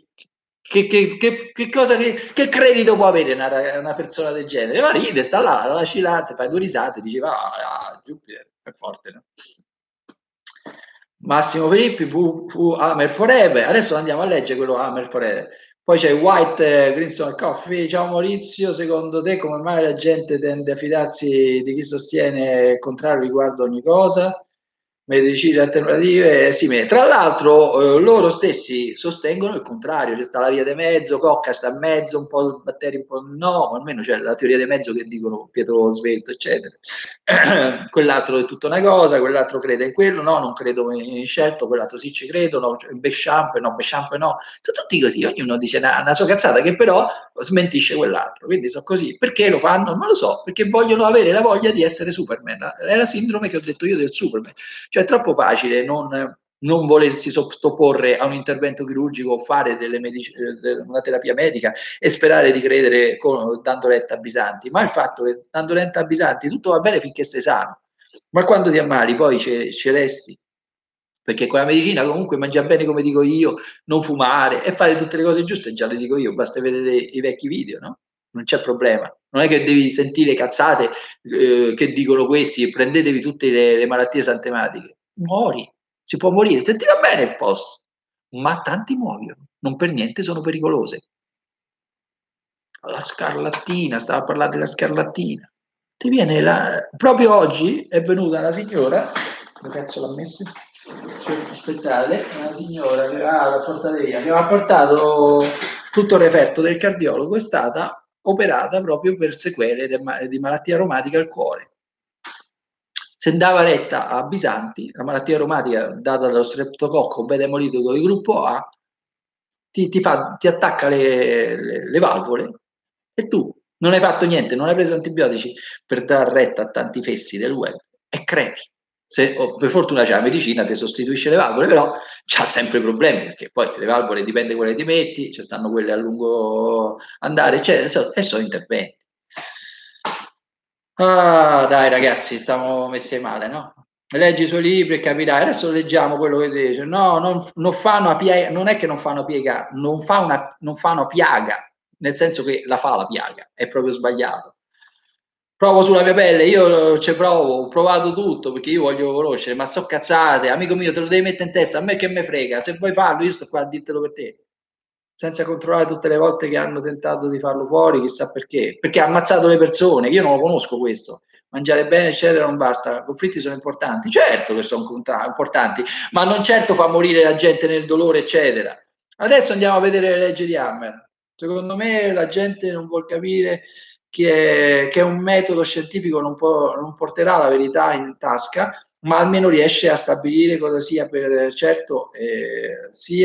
che cosa che credito può avere una persona del genere? Ma ride, sta là, la lasci là, fai due risate, dici Jupiter è forte, no? Massimo Filippi fu Hammer Forever, adesso andiamo a leggere quello Hammer Forever. Poi c'è White Crimson Coffee. Ciao Maurizio, secondo te come mai la gente tende a fidarsi di chi sostiene il contrario riguardo ogni cosa? Medicine alternative, sì, tra l'altro loro stessi sostengono il contrario, c'è sta la via di mezzo, Cocca sta in mezzo, un po' batteri, un po' no, ma almeno c'è la teoria di mezzo che dicono Pietro Svelto, eccetera. Quell'altro è tutta una cosa, quell'altro crede in quello, no, non credo in scelto, quell'altro sì ci credo, no, Béchamp no, sono tutti così, ognuno dice una sua cazzata che però smentisce quell'altro, quindi sono così. Perché lo fanno? Non lo so, perché vogliono avere la voglia di essere Superman, è la sindrome che ho detto io del Superman, cioè è troppo facile non volersi sottoporre a un intervento chirurgico o fare una terapia medica e sperare di credere dando retta a Bisanti, ma il fatto che dando retta a Bisanti tutto va bene finché sei sano, ma quando ti ammali poi ci resti, perché con la medicina comunque mangia bene come dico io, non fumare e fare tutte le cose giuste, già le dico io, basta vedere i vecchi video, no? Non c'è problema, non è che devi sentire cazzate che dicono questi, prendetevi tutte le malattie santematiche, muori, si può morire, se ti va bene il posto, ma tanti muoiono, non per niente sono pericolose. La scarlattina, stava a parlare della scarlattina. Ti viene proprio oggi è venuta una signora, dove cazzo l'ha messa? Aspettate, una signora che l'ha portata via, che aveva portato tutto il referto del cardiologo, è stata operata proprio per sequele di malattia aromatica al cuore. Se dava retta a Bisanti, la malattia aromatica data dallo streptococco beta emolitico di gruppo A, ti attacca le valvole e tu non hai fatto niente, non hai preso antibiotici per dar retta a tanti fessi del web e crepi. Per fortuna c'è la medicina che sostituisce le valvole, però c'ha sempre problemi, perché poi le valvole dipende quelle ti metti, ci stanno quelle a lungo andare, eccetera, e sono interventi. Ah, dai ragazzi, stiamo messi male, no? Leggi i suoi libri e capirai. Adesso leggiamo quello che dice. No, non fa una piega, non è che non fa una piega, non fa una piaga, nel senso che la fa la piaga, è proprio sbagliato. Provo sulla mia pelle, io ci provo, ho provato tutto perché io voglio conoscere, ma so cazzate, amico mio, te lo devi mettere in testa, a me che me frega, se vuoi farlo io sto qua a dirtelo per te, senza controllare tutte le volte che hanno tentato di farlo fuori, chissà perché ha ammazzato le persone, io non lo conosco questo, mangiare bene eccetera non basta, i conflitti sono importanti, certo che sono importanti, ma non certo fa morire la gente nel dolore eccetera. Adesso andiamo a vedere le leggi di Hammer, secondo me la gente non vuol capire che un metodo scientifico non porterà la verità in tasca, ma almeno riesce a stabilire cosa sia per certo sia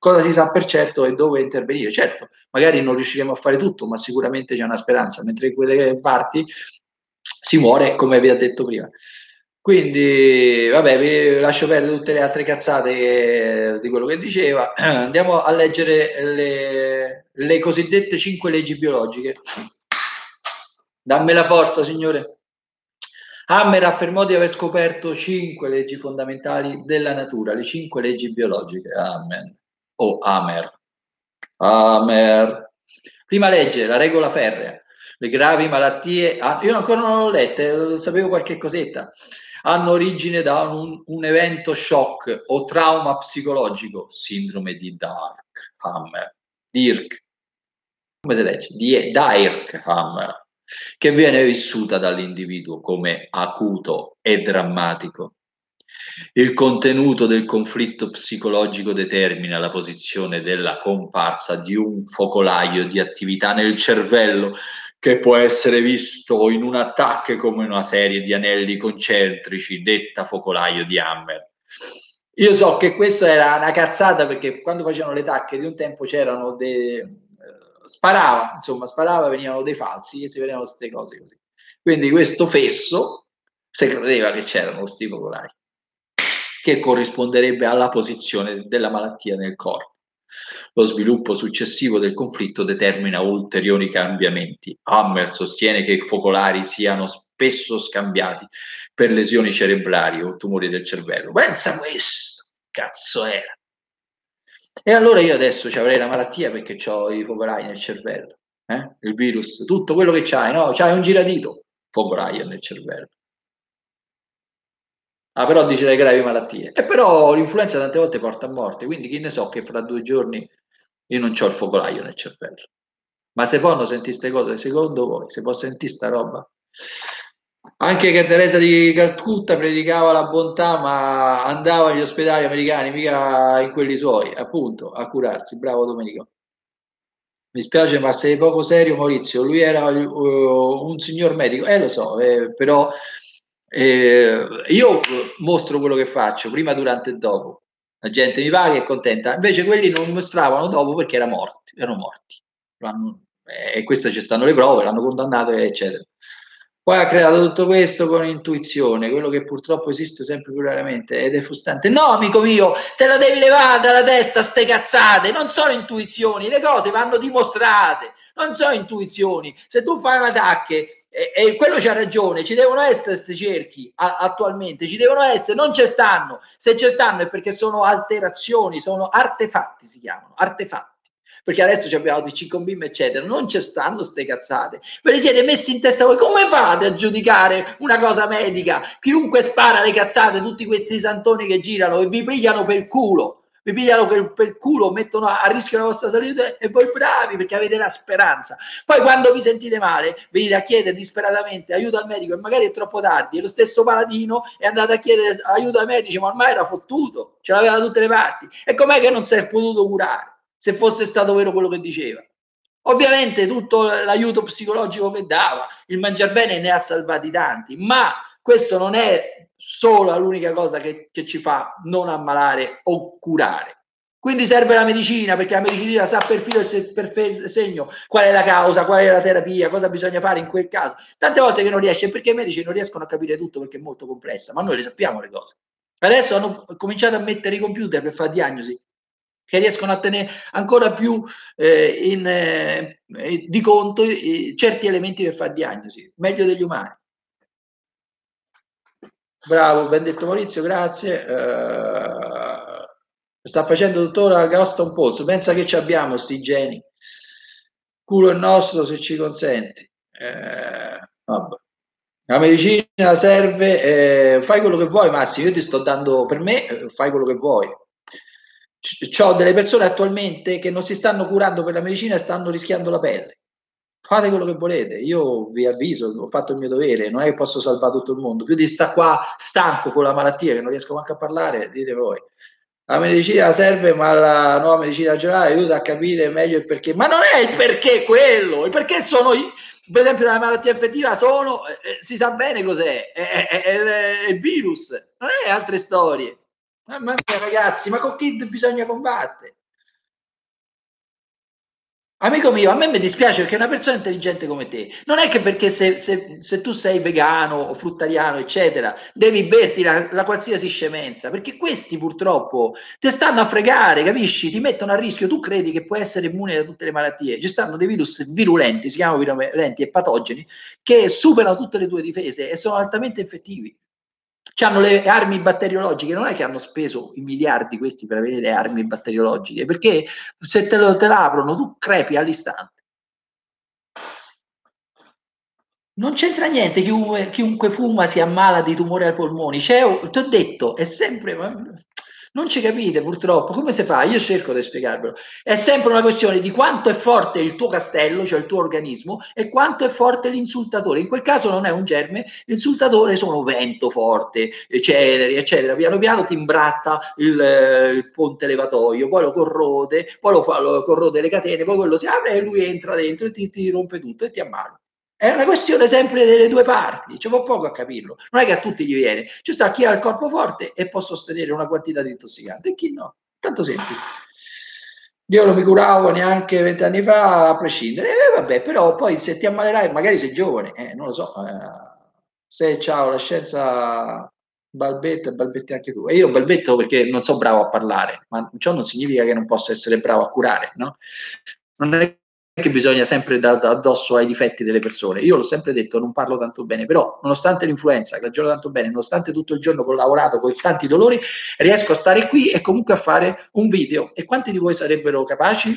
cosa si sa per certo e dove intervenire. Certo, magari non riusciremo a fare tutto, ma sicuramente c'è una speranza, mentre in quelle parti si muore, come vi ho detto prima. Quindi, vabbè, vi lascio perdere tutte le altre cazzate di quello che diceva. Andiamo a leggere le cosiddette 5 leggi biologiche. Dammi la forza, signore. Hammer affermò di aver scoperto 5 leggi fondamentali della natura, le 5 leggi biologiche. Amen. O Hammer. Hammer. Prima legge, la regola ferrea. Le gravi malattie, io ancora non l'ho letta, sapevo qualche cosetta, hanno origine da un evento shock o trauma psicologico, sindrome di Hammer. Dirk, come si legge? Hammer, che viene vissuta dall'individuo come acuto e drammatico. Il contenuto del conflitto psicologico determina la posizione della comparsa di un focolaio di attività nel cervello che può essere visto in un attacco come una serie di anelli concentrici, detta focolaio di Hammer. Io so che questa era una cazzata perché quando facevano le tacche di un tempo c'erano sparava, venivano dei falsi e si vedevano queste cose così. Quindi questo fesso si credeva che c'erano questi focolai, che corrisponderebbe alla posizione della malattia nel corpo. Lo sviluppo successivo del conflitto determina ulteriori cambiamenti. Hammer sostiene che i focolari siano spesso scambiati per lesioni cerebrali o tumori del cervello. Pensa questo, cazzo era. E allora io adesso ci avrei la malattia perché ho i focolai nel cervello, il virus, tutto quello che c'hai, no? C'hai un giradito, focolaio nel cervello. Ah, però dice le gravi malattie. E però l'influenza tante volte porta a morte, quindi chi ne so che fra 2 giorni io non c'ho il focolaio nel cervello. Ma se possono sentire queste cose, secondo voi, se può sentire sta roba? Anche che Teresa di Calcutta predicava la bontà, ma andava agli ospedali americani, mica in quelli suoi, appunto, a curarsi. Bravo Domenico. Mi spiace, ma sei poco serio, Maurizio. Lui era un signor medico, lo so, però io mostro quello che faccio prima, durante e dopo. La gente mi paga e è contenta. Invece quelli non mostravano dopo perché erano morti. E queste ci stanno le prove, l'hanno condannato, eccetera. Poi ha creato tutto questo con intuizione, quello che purtroppo esiste sempre più raramente ed è frustrante. No, amico mio, te la devi levare dalla testa ste cazzate, non sono intuizioni, le cose vanno dimostrate, non sono intuizioni. Se tu fai un attacco e quello c'ha ragione, ci devono essere questi cerchi attualmente, ci devono essere, non ci stanno. Se ci stanno è perché sono alterazioni, sono artefatti, si chiamano, artefatti. Perché adesso abbiamo DC con BIM eccetera, non ci stanno ste cazzate, ve le siete messi in testa voi, come fate a giudicare una cosa medica? Chiunque spara le cazzate, tutti questi santoni che girano e vi pigliano per culo, vi pigliano per culo, mettono a rischio la vostra salute e voi bravi perché avete la speranza. Poi quando vi sentite male venite a chiedere disperatamente aiuto al medico e magari è troppo tardi, e lo stesso paladino è andato a chiedere aiuto ai medici ma ormai era fottuto, ce l'aveva da tutte le parti, e com'è che non si è potuto curare se fosse stato vero quello che diceva? Ovviamente tutto l'aiuto psicologico che dava, il mangiar bene ne ha salvati tanti, ma questo non è solo l'unica cosa che ci fa non ammalare o curare. Quindi serve la medicina, perché la medicina sa per filo e per segno qual è la causa, qual è la terapia, cosa bisogna fare in quel caso. Tante volte che non riesce, perché i medici non riescono a capire tutto perché è molto complessa, ma noi le sappiamo le cose. Adesso hanno cominciato a mettere i computer per fare diagnosi, che riescono a tenere ancora più di conto certi elementi per fare diagnosi, meglio degli umani. Bravo, ben detto Maurizio, grazie. Sta facendo tuttora Gaston Pozzo, pensa che ci abbiamo sti geni. Culo è nostro se ci consenti. Vabbè. La medicina serve, fai quello che vuoi, Massimo, io ti sto dando, per me, fai quello che vuoi. C'ho delle persone attualmente che non si stanno curando per la medicina e stanno rischiando la pelle. Fate quello che volete, io vi avviso, ho fatto il mio dovere, non è che posso salvare tutto il mondo, più di sta qua stanco con la malattia che non riesco manco a parlare, dite voi. La medicina serve, ma la nuova medicina generale aiuta a capire meglio il perché. Ma non è il perché quello, il perché sono, per esempio, la malattia infettiva si sa bene cos'è, è il virus, non è altre storie. Mamma mia, ragazzi, ma con chi bisogna combattere? Amico mio, a me mi dispiace perché è una persona intelligente come te. Non è che perché se tu sei vegano o fruttariano, eccetera, devi berti la qualsiasi scemenza, perché questi purtroppo ti stanno a fregare, capisci? Ti mettono a rischio. Tu credi che puoi essere immune da tutte le malattie. Ci stanno dei virus virulenti, si chiamano virulenti e patogeni, che superano tutte le tue difese e sono altamente infettivi. C'hanno le armi batteriologiche, non è che hanno speso i miliardi questi per avere le armi batteriologiche, perché se te la aprono tu crepi all'istante. Non c'entra niente, chiunque fuma si ammala di tumore ai polmoni. Ti ho detto, è sempre. Non ci capite purtroppo. Come si fa? Io cerco di spiegarvelo. È sempre una questione di quanto è forte il tuo castello, cioè il tuo organismo, e quanto è forte l'insultatore. In quel caso non è un germe, l'insultatore sono vento forte, celeri, eccetera. Piano piano ti imbratta il ponte levatoio, poi lo corrode, poi lo corrode le catene, poi quello si apre e lui entra dentro e ti rompe tutto e ti ammala. È una questione sempre delle due parti, ci vuole poco a capirlo. Non è che a tutti gli viene. Ci sta chi ha il corpo forte e può sostenere una quantità di intossicante e chi no. Tanto semplice. Io non mi curavo neanche 20 anni fa, a prescindere. Vabbè, però poi se ti ammalerai, magari sei giovane, non lo so. Se ciao, la scienza balbetta, balbetti anche tu. E io balbetto perché non so bravo a parlare, ma ciò non significa che non posso essere bravo a curare, no? Non è che bisogna sempre dare addosso ai difetti delle persone. Io l'ho sempre detto, non parlo tanto bene, però nonostante l'influenza, che ragiono tanto bene, nonostante tutto il giorno che ho lavorato con tanti dolori, riesco a stare qui e comunque a fare un video. E quanti di voi sarebbero capaci?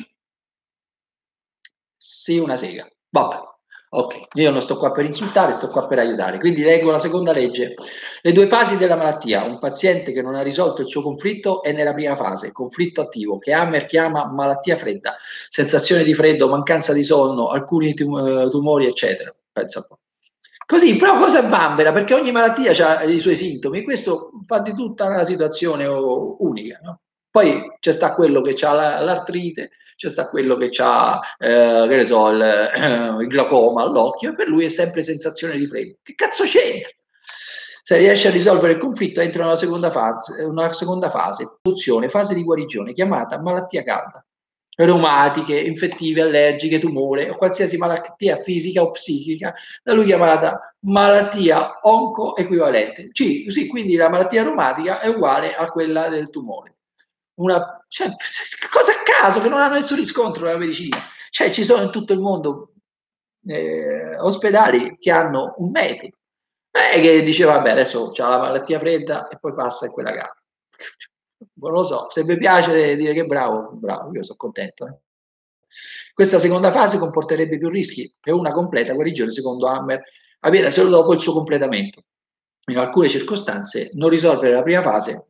Sì, una sega. Vabbè. Ok, io non sto qua per insultare, sto qua per aiutare. Quindi leggo la seconda legge. Le due fasi della malattia. Un paziente che non ha risolto il suo conflitto è nella prima fase, conflitto attivo, che Hammer chiama malattia fredda, sensazione di freddo, mancanza di sonno, alcuni tumori, eccetera. Pensa un po'. Così, però cosa bambera? Perché ogni malattia ha i suoi sintomi, questo fa di tutta una situazione unica, no? Poi c'è sta quello che ha l'artrite, c'è sta quello che ha, che ne so, il glaucoma all'occhio, e per lui è sempre sensazione di freddo. Che cazzo c'entra? Se riesce a risolvere il conflitto, entra una seconda fase, produzione, fase di guarigione, chiamata malattia calda. Reumatiche, infettive, allergiche, tumore o qualsiasi malattia fisica o psichica, da lui chiamata malattia oncoequivalente. Sì, quindi la malattia reumatica è uguale a quella del tumore. Cioè, cosa a caso che non hanno nessun riscontro nella medicina. Cioè, ci sono in tutto il mondo ospedali che hanno un metodo. Che diceva, vabbè, adesso c'ha la malattia fredda e poi passa e quella calda. Non lo so, se vi piace dire che è bravo, bravo, io sono contento. Questa seconda fase comporterebbe più rischi e una completa guarigione, secondo Hammer, avviene solo dopo il suo completamento. In alcune circostanze non risolvere la prima fase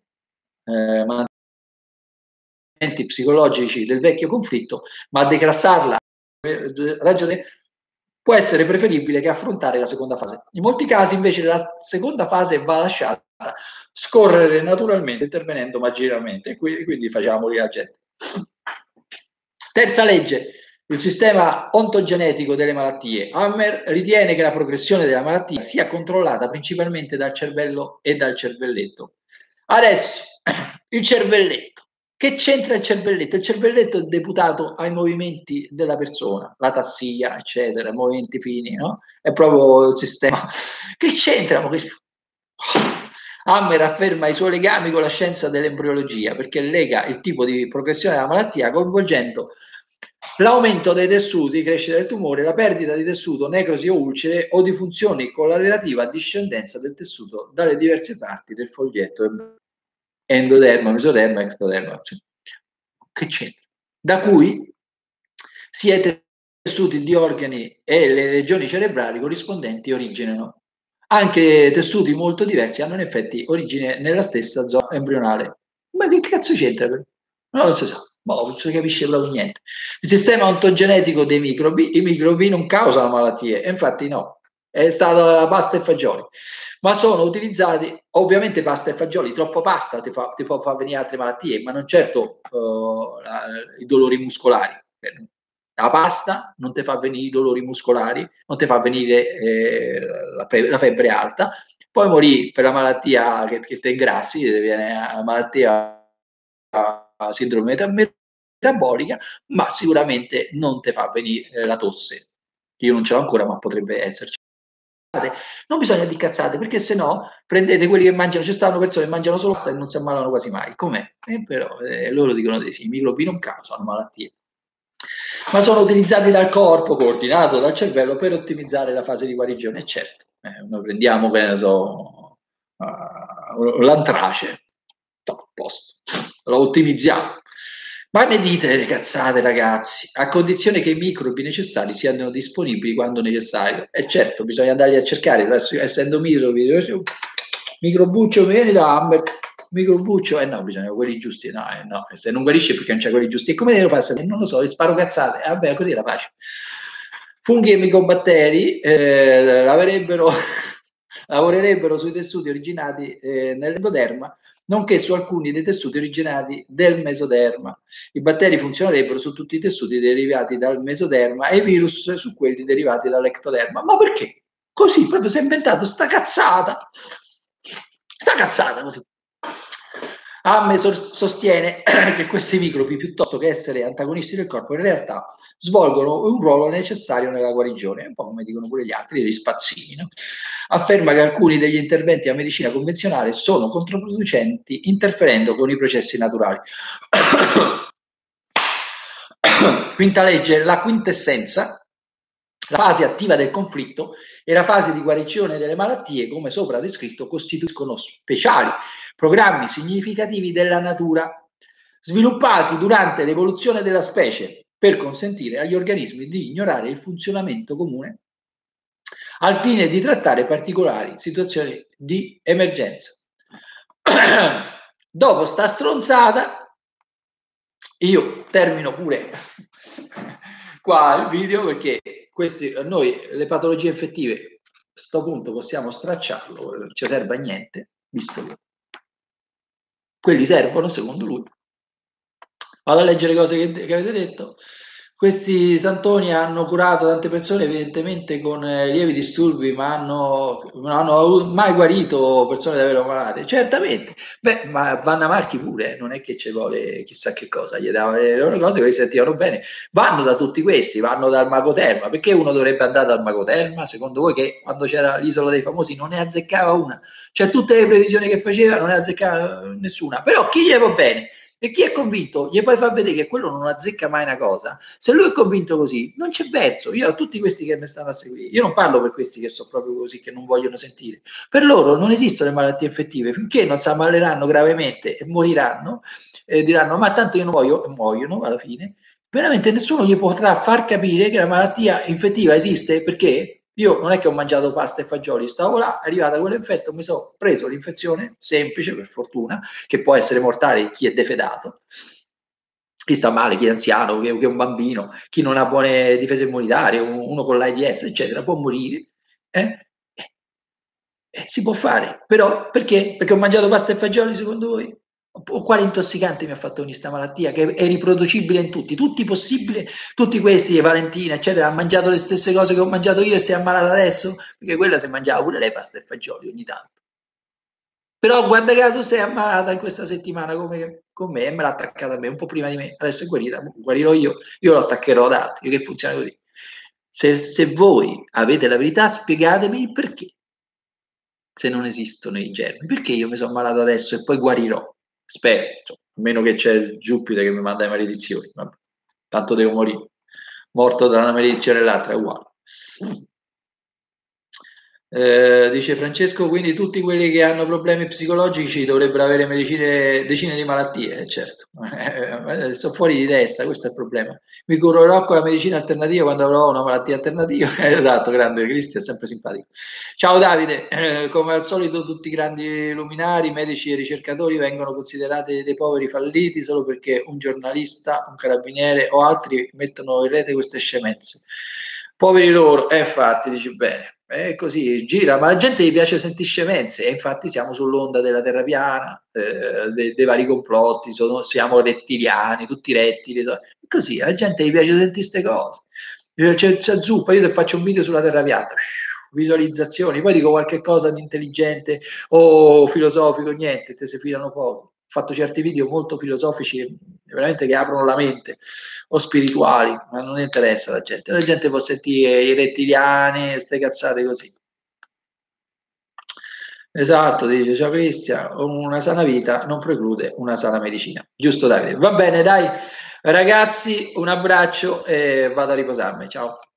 psicologici del vecchio conflitto, ma declassarla ragione può essere preferibile che affrontare la seconda fase. In molti casi invece la seconda fase va lasciata scorrere naturalmente, intervenendo magicamente, e quindi facciamo morire la gente. Terza legge, il sistema ontogenetico delle malattie. Hammer ritiene che la progressione della malattia sia controllata principalmente dal cervello e dal cervelletto. Adesso, il cervelletto. Che c'entra il cervelletto? Il cervelletto è deputato ai movimenti della persona, la tassia, eccetera, movimenti fini, no? È proprio il sistema. Che c'entra? Hammer afferma i suoi legami con la scienza dell'embriologia perché lega il tipo di progressione della malattia coinvolgendo l'aumento dei tessuti, crescita del tumore, la perdita di tessuto, necrosi o ulcere o di funzioni con la relativa discendenza del tessuto dalle diverse parti del foglietto endoderma, mesoderma, ectoderma. Che c'entra? Da cui sia i tessuti di organi e le regioni cerebrali corrispondenti originano. Anche tessuti molto diversi hanno in effetti origine nella stessa zona embrionale. Ma che cazzo c'entra? Non si sa, non si capisce proprio niente. Il sistema ontogenetico dei microbi, i microbi non causano malattie, e infatti no, è stata pasta e fagioli, ma sono utilizzati, ovviamente pasta e fagioli, troppo pasta ti può far venire altre malattie, ma non certo i dolori muscolari. La pasta non ti fa venire i dolori muscolari, non ti fa venire la febbre alta, poi morì per la malattia che ti ingrassi, ti viene la malattia, la sindrome metabolica, ma sicuramente non te fa venire la tosse. Io non ce l'ho ancora, ma potrebbe esserci. Non bisogna di cazzate, perché se no prendete quelli che mangiano, ci stanno persone che mangiano solo pasta e non si ammalano quasi mai. Com'è? Però loro dicono di sì, i microbi non causano malattie, ma sono utilizzati dal corpo, coordinato dal cervello, per ottimizzare la fase di guarigione. Certo, noi prendiamo, che ne so, l'antrace, a posto, lo ottimizziamo. Ma ne dite delle cazzate, ragazzi, a condizione che i microbi necessari siano disponibili quando necessario. E certo, bisogna andarli a cercare, essendo microbi, microbuccio, vieni da Amber, microbuccio, no, bisogna quelli giusti, no, se non guarisce perché non c'è quelli giusti. E come devo fare? Non lo so, li sparo cazzate, vabbè, così è la pace. Funghi e micobatteri lavorerebbero sui tessuti originati nell'endoderma, nonché su alcuni dei tessuti originati del mesoderma. I batteri funzionerebbero su tutti i tessuti derivati dal mesoderma e i virus su quelli derivati dall'ectoderma. Ma perché? Così proprio si è inventato sta cazzata così. Amme sostiene che questi microbi, piuttosto che essere antagonisti del corpo, in realtà svolgono un ruolo necessario nella guarigione, un po' come dicono pure gli altri, gli spazzini. No? Afferma che alcuni degli interventi a medicina convenzionale sono controproducenti, interferendo con i processi naturali. Quinta legge, la quintessenza. La fase attiva del conflitto e la fase di guarigione delle malattie, come sopra descritto, costituiscono speciali programmi significativi della natura, sviluppati durante l'evoluzione della specie per consentire agli organismi di ignorare il funzionamento comune al fine di trattare particolari situazioni di emergenza. Dopo sta stronzata, io termino pure qua il video, perché noi le patologie infettive a questo punto possiamo stracciarlo, non ci serve a niente, visto che quelli servono secondo lui. Vado a leggere le cose che avete detto. Questi santoni hanno curato tante persone evidentemente con lievi disturbi, ma non hanno mai guarito persone davvero malate. Certamente, ma Vanna Marchi pure, non è che ci vuole chissà che cosa, gli davano le loro cose che si sentivano bene. Vanno da tutti questi, vanno dal Mago Terma. Perché uno dovrebbe andare dal Mago Terma? Secondo voi, che quando c'era l'Isola dei Famosi non ne azzeccava una? Cioè tutte le previsioni che faceva non ne azzeccava nessuna. Però chi gli va bene? E chi è convinto gli puoi far vedere che quello non azzecca mai una cosa. Se lui è convinto così, non c'è verso. Io a tutti questi che mi stanno a seguire, io non parlo per questi che sono proprio così, che non vogliono sentire. Per loro non esistono le malattie infettive, finché non si ammaleranno gravemente e moriranno, diranno ma tanto io non voglio, e muoiono alla fine. Veramente nessuno gli potrà far capire che la malattia infettiva esiste, perché io non è che ho mangiato pasta e fagioli, stavo là, è arrivata quell'infetto, mi sono preso l'infezione, semplice per fortuna, che può essere mortale chi è defedato, chi sta male, chi è anziano, chi è un bambino, chi non ha buone difese immunitarie, uno con l'AIDS, eccetera, può morire. Si può fare, però perché? Perché ho mangiato pasta e fagioli, secondo voi? O quale intossicante mi ha fatto venire questa malattia, che è riproducibile in tutti possibili, tutti questi, Valentina, eccetera, hanno mangiato le stesse cose che ho mangiato io e si è ammalata adesso? Perché quella si mangiava pure lei pasta e fagioli ogni tanto. Però guarda caso sei ammalata in questa settimana come con me e me l'ha attaccata a me un po' prima di me, adesso è guarita, guarirò io lo attaccherò ad altri, che funziona così. Se voi avete la verità, spiegatemi il perché. Se non esistono i germi, perché io mi sono ammalato adesso e poi guarirò? Spero, a meno che c'è Giupiter che mi manda le maledizioni. Vabbè, tanto devo morire. Morto tra una maledizione e l'altra è uguale. Dice Francesco, quindi tutti quelli che hanno problemi psicologici dovrebbero avere decine di malattie, certo, sono fuori di testa, questo è il problema. Mi curerò con la medicina alternativa quando avrò una malattia alternativa. Esatto, grande, Cristi è sempre simpatico. Ciao Davide, come al solito tutti i grandi luminari, medici e ricercatori vengono considerati dei poveri falliti solo perché un giornalista, un carabiniere o altri mettono in rete queste scemenze. Poveri loro, infatti dici bene. È così, gira, ma la gente gli piace sentire scemenze e infatti siamo sull'onda della terra piana, dei vari complotti, siamo rettiliani, tutti rettili, è così, alla gente gli piace sentire queste cose. C'è zuppa, io se faccio un video sulla terra piana, visualizzazioni, poi dico qualche cosa di intelligente o filosofico, niente, te si filano poco. fatto certi video molto filosofici, veramente che aprono la mente, o spirituali, ma non interessa la gente può sentire i rettiliani, ste cazzate così. Esatto, dice, ciao Cristian, una sana vita non preclude una sana medicina. Giusto Davide? Va bene, dai, ragazzi, un abbraccio e vado a riposarmi, ciao.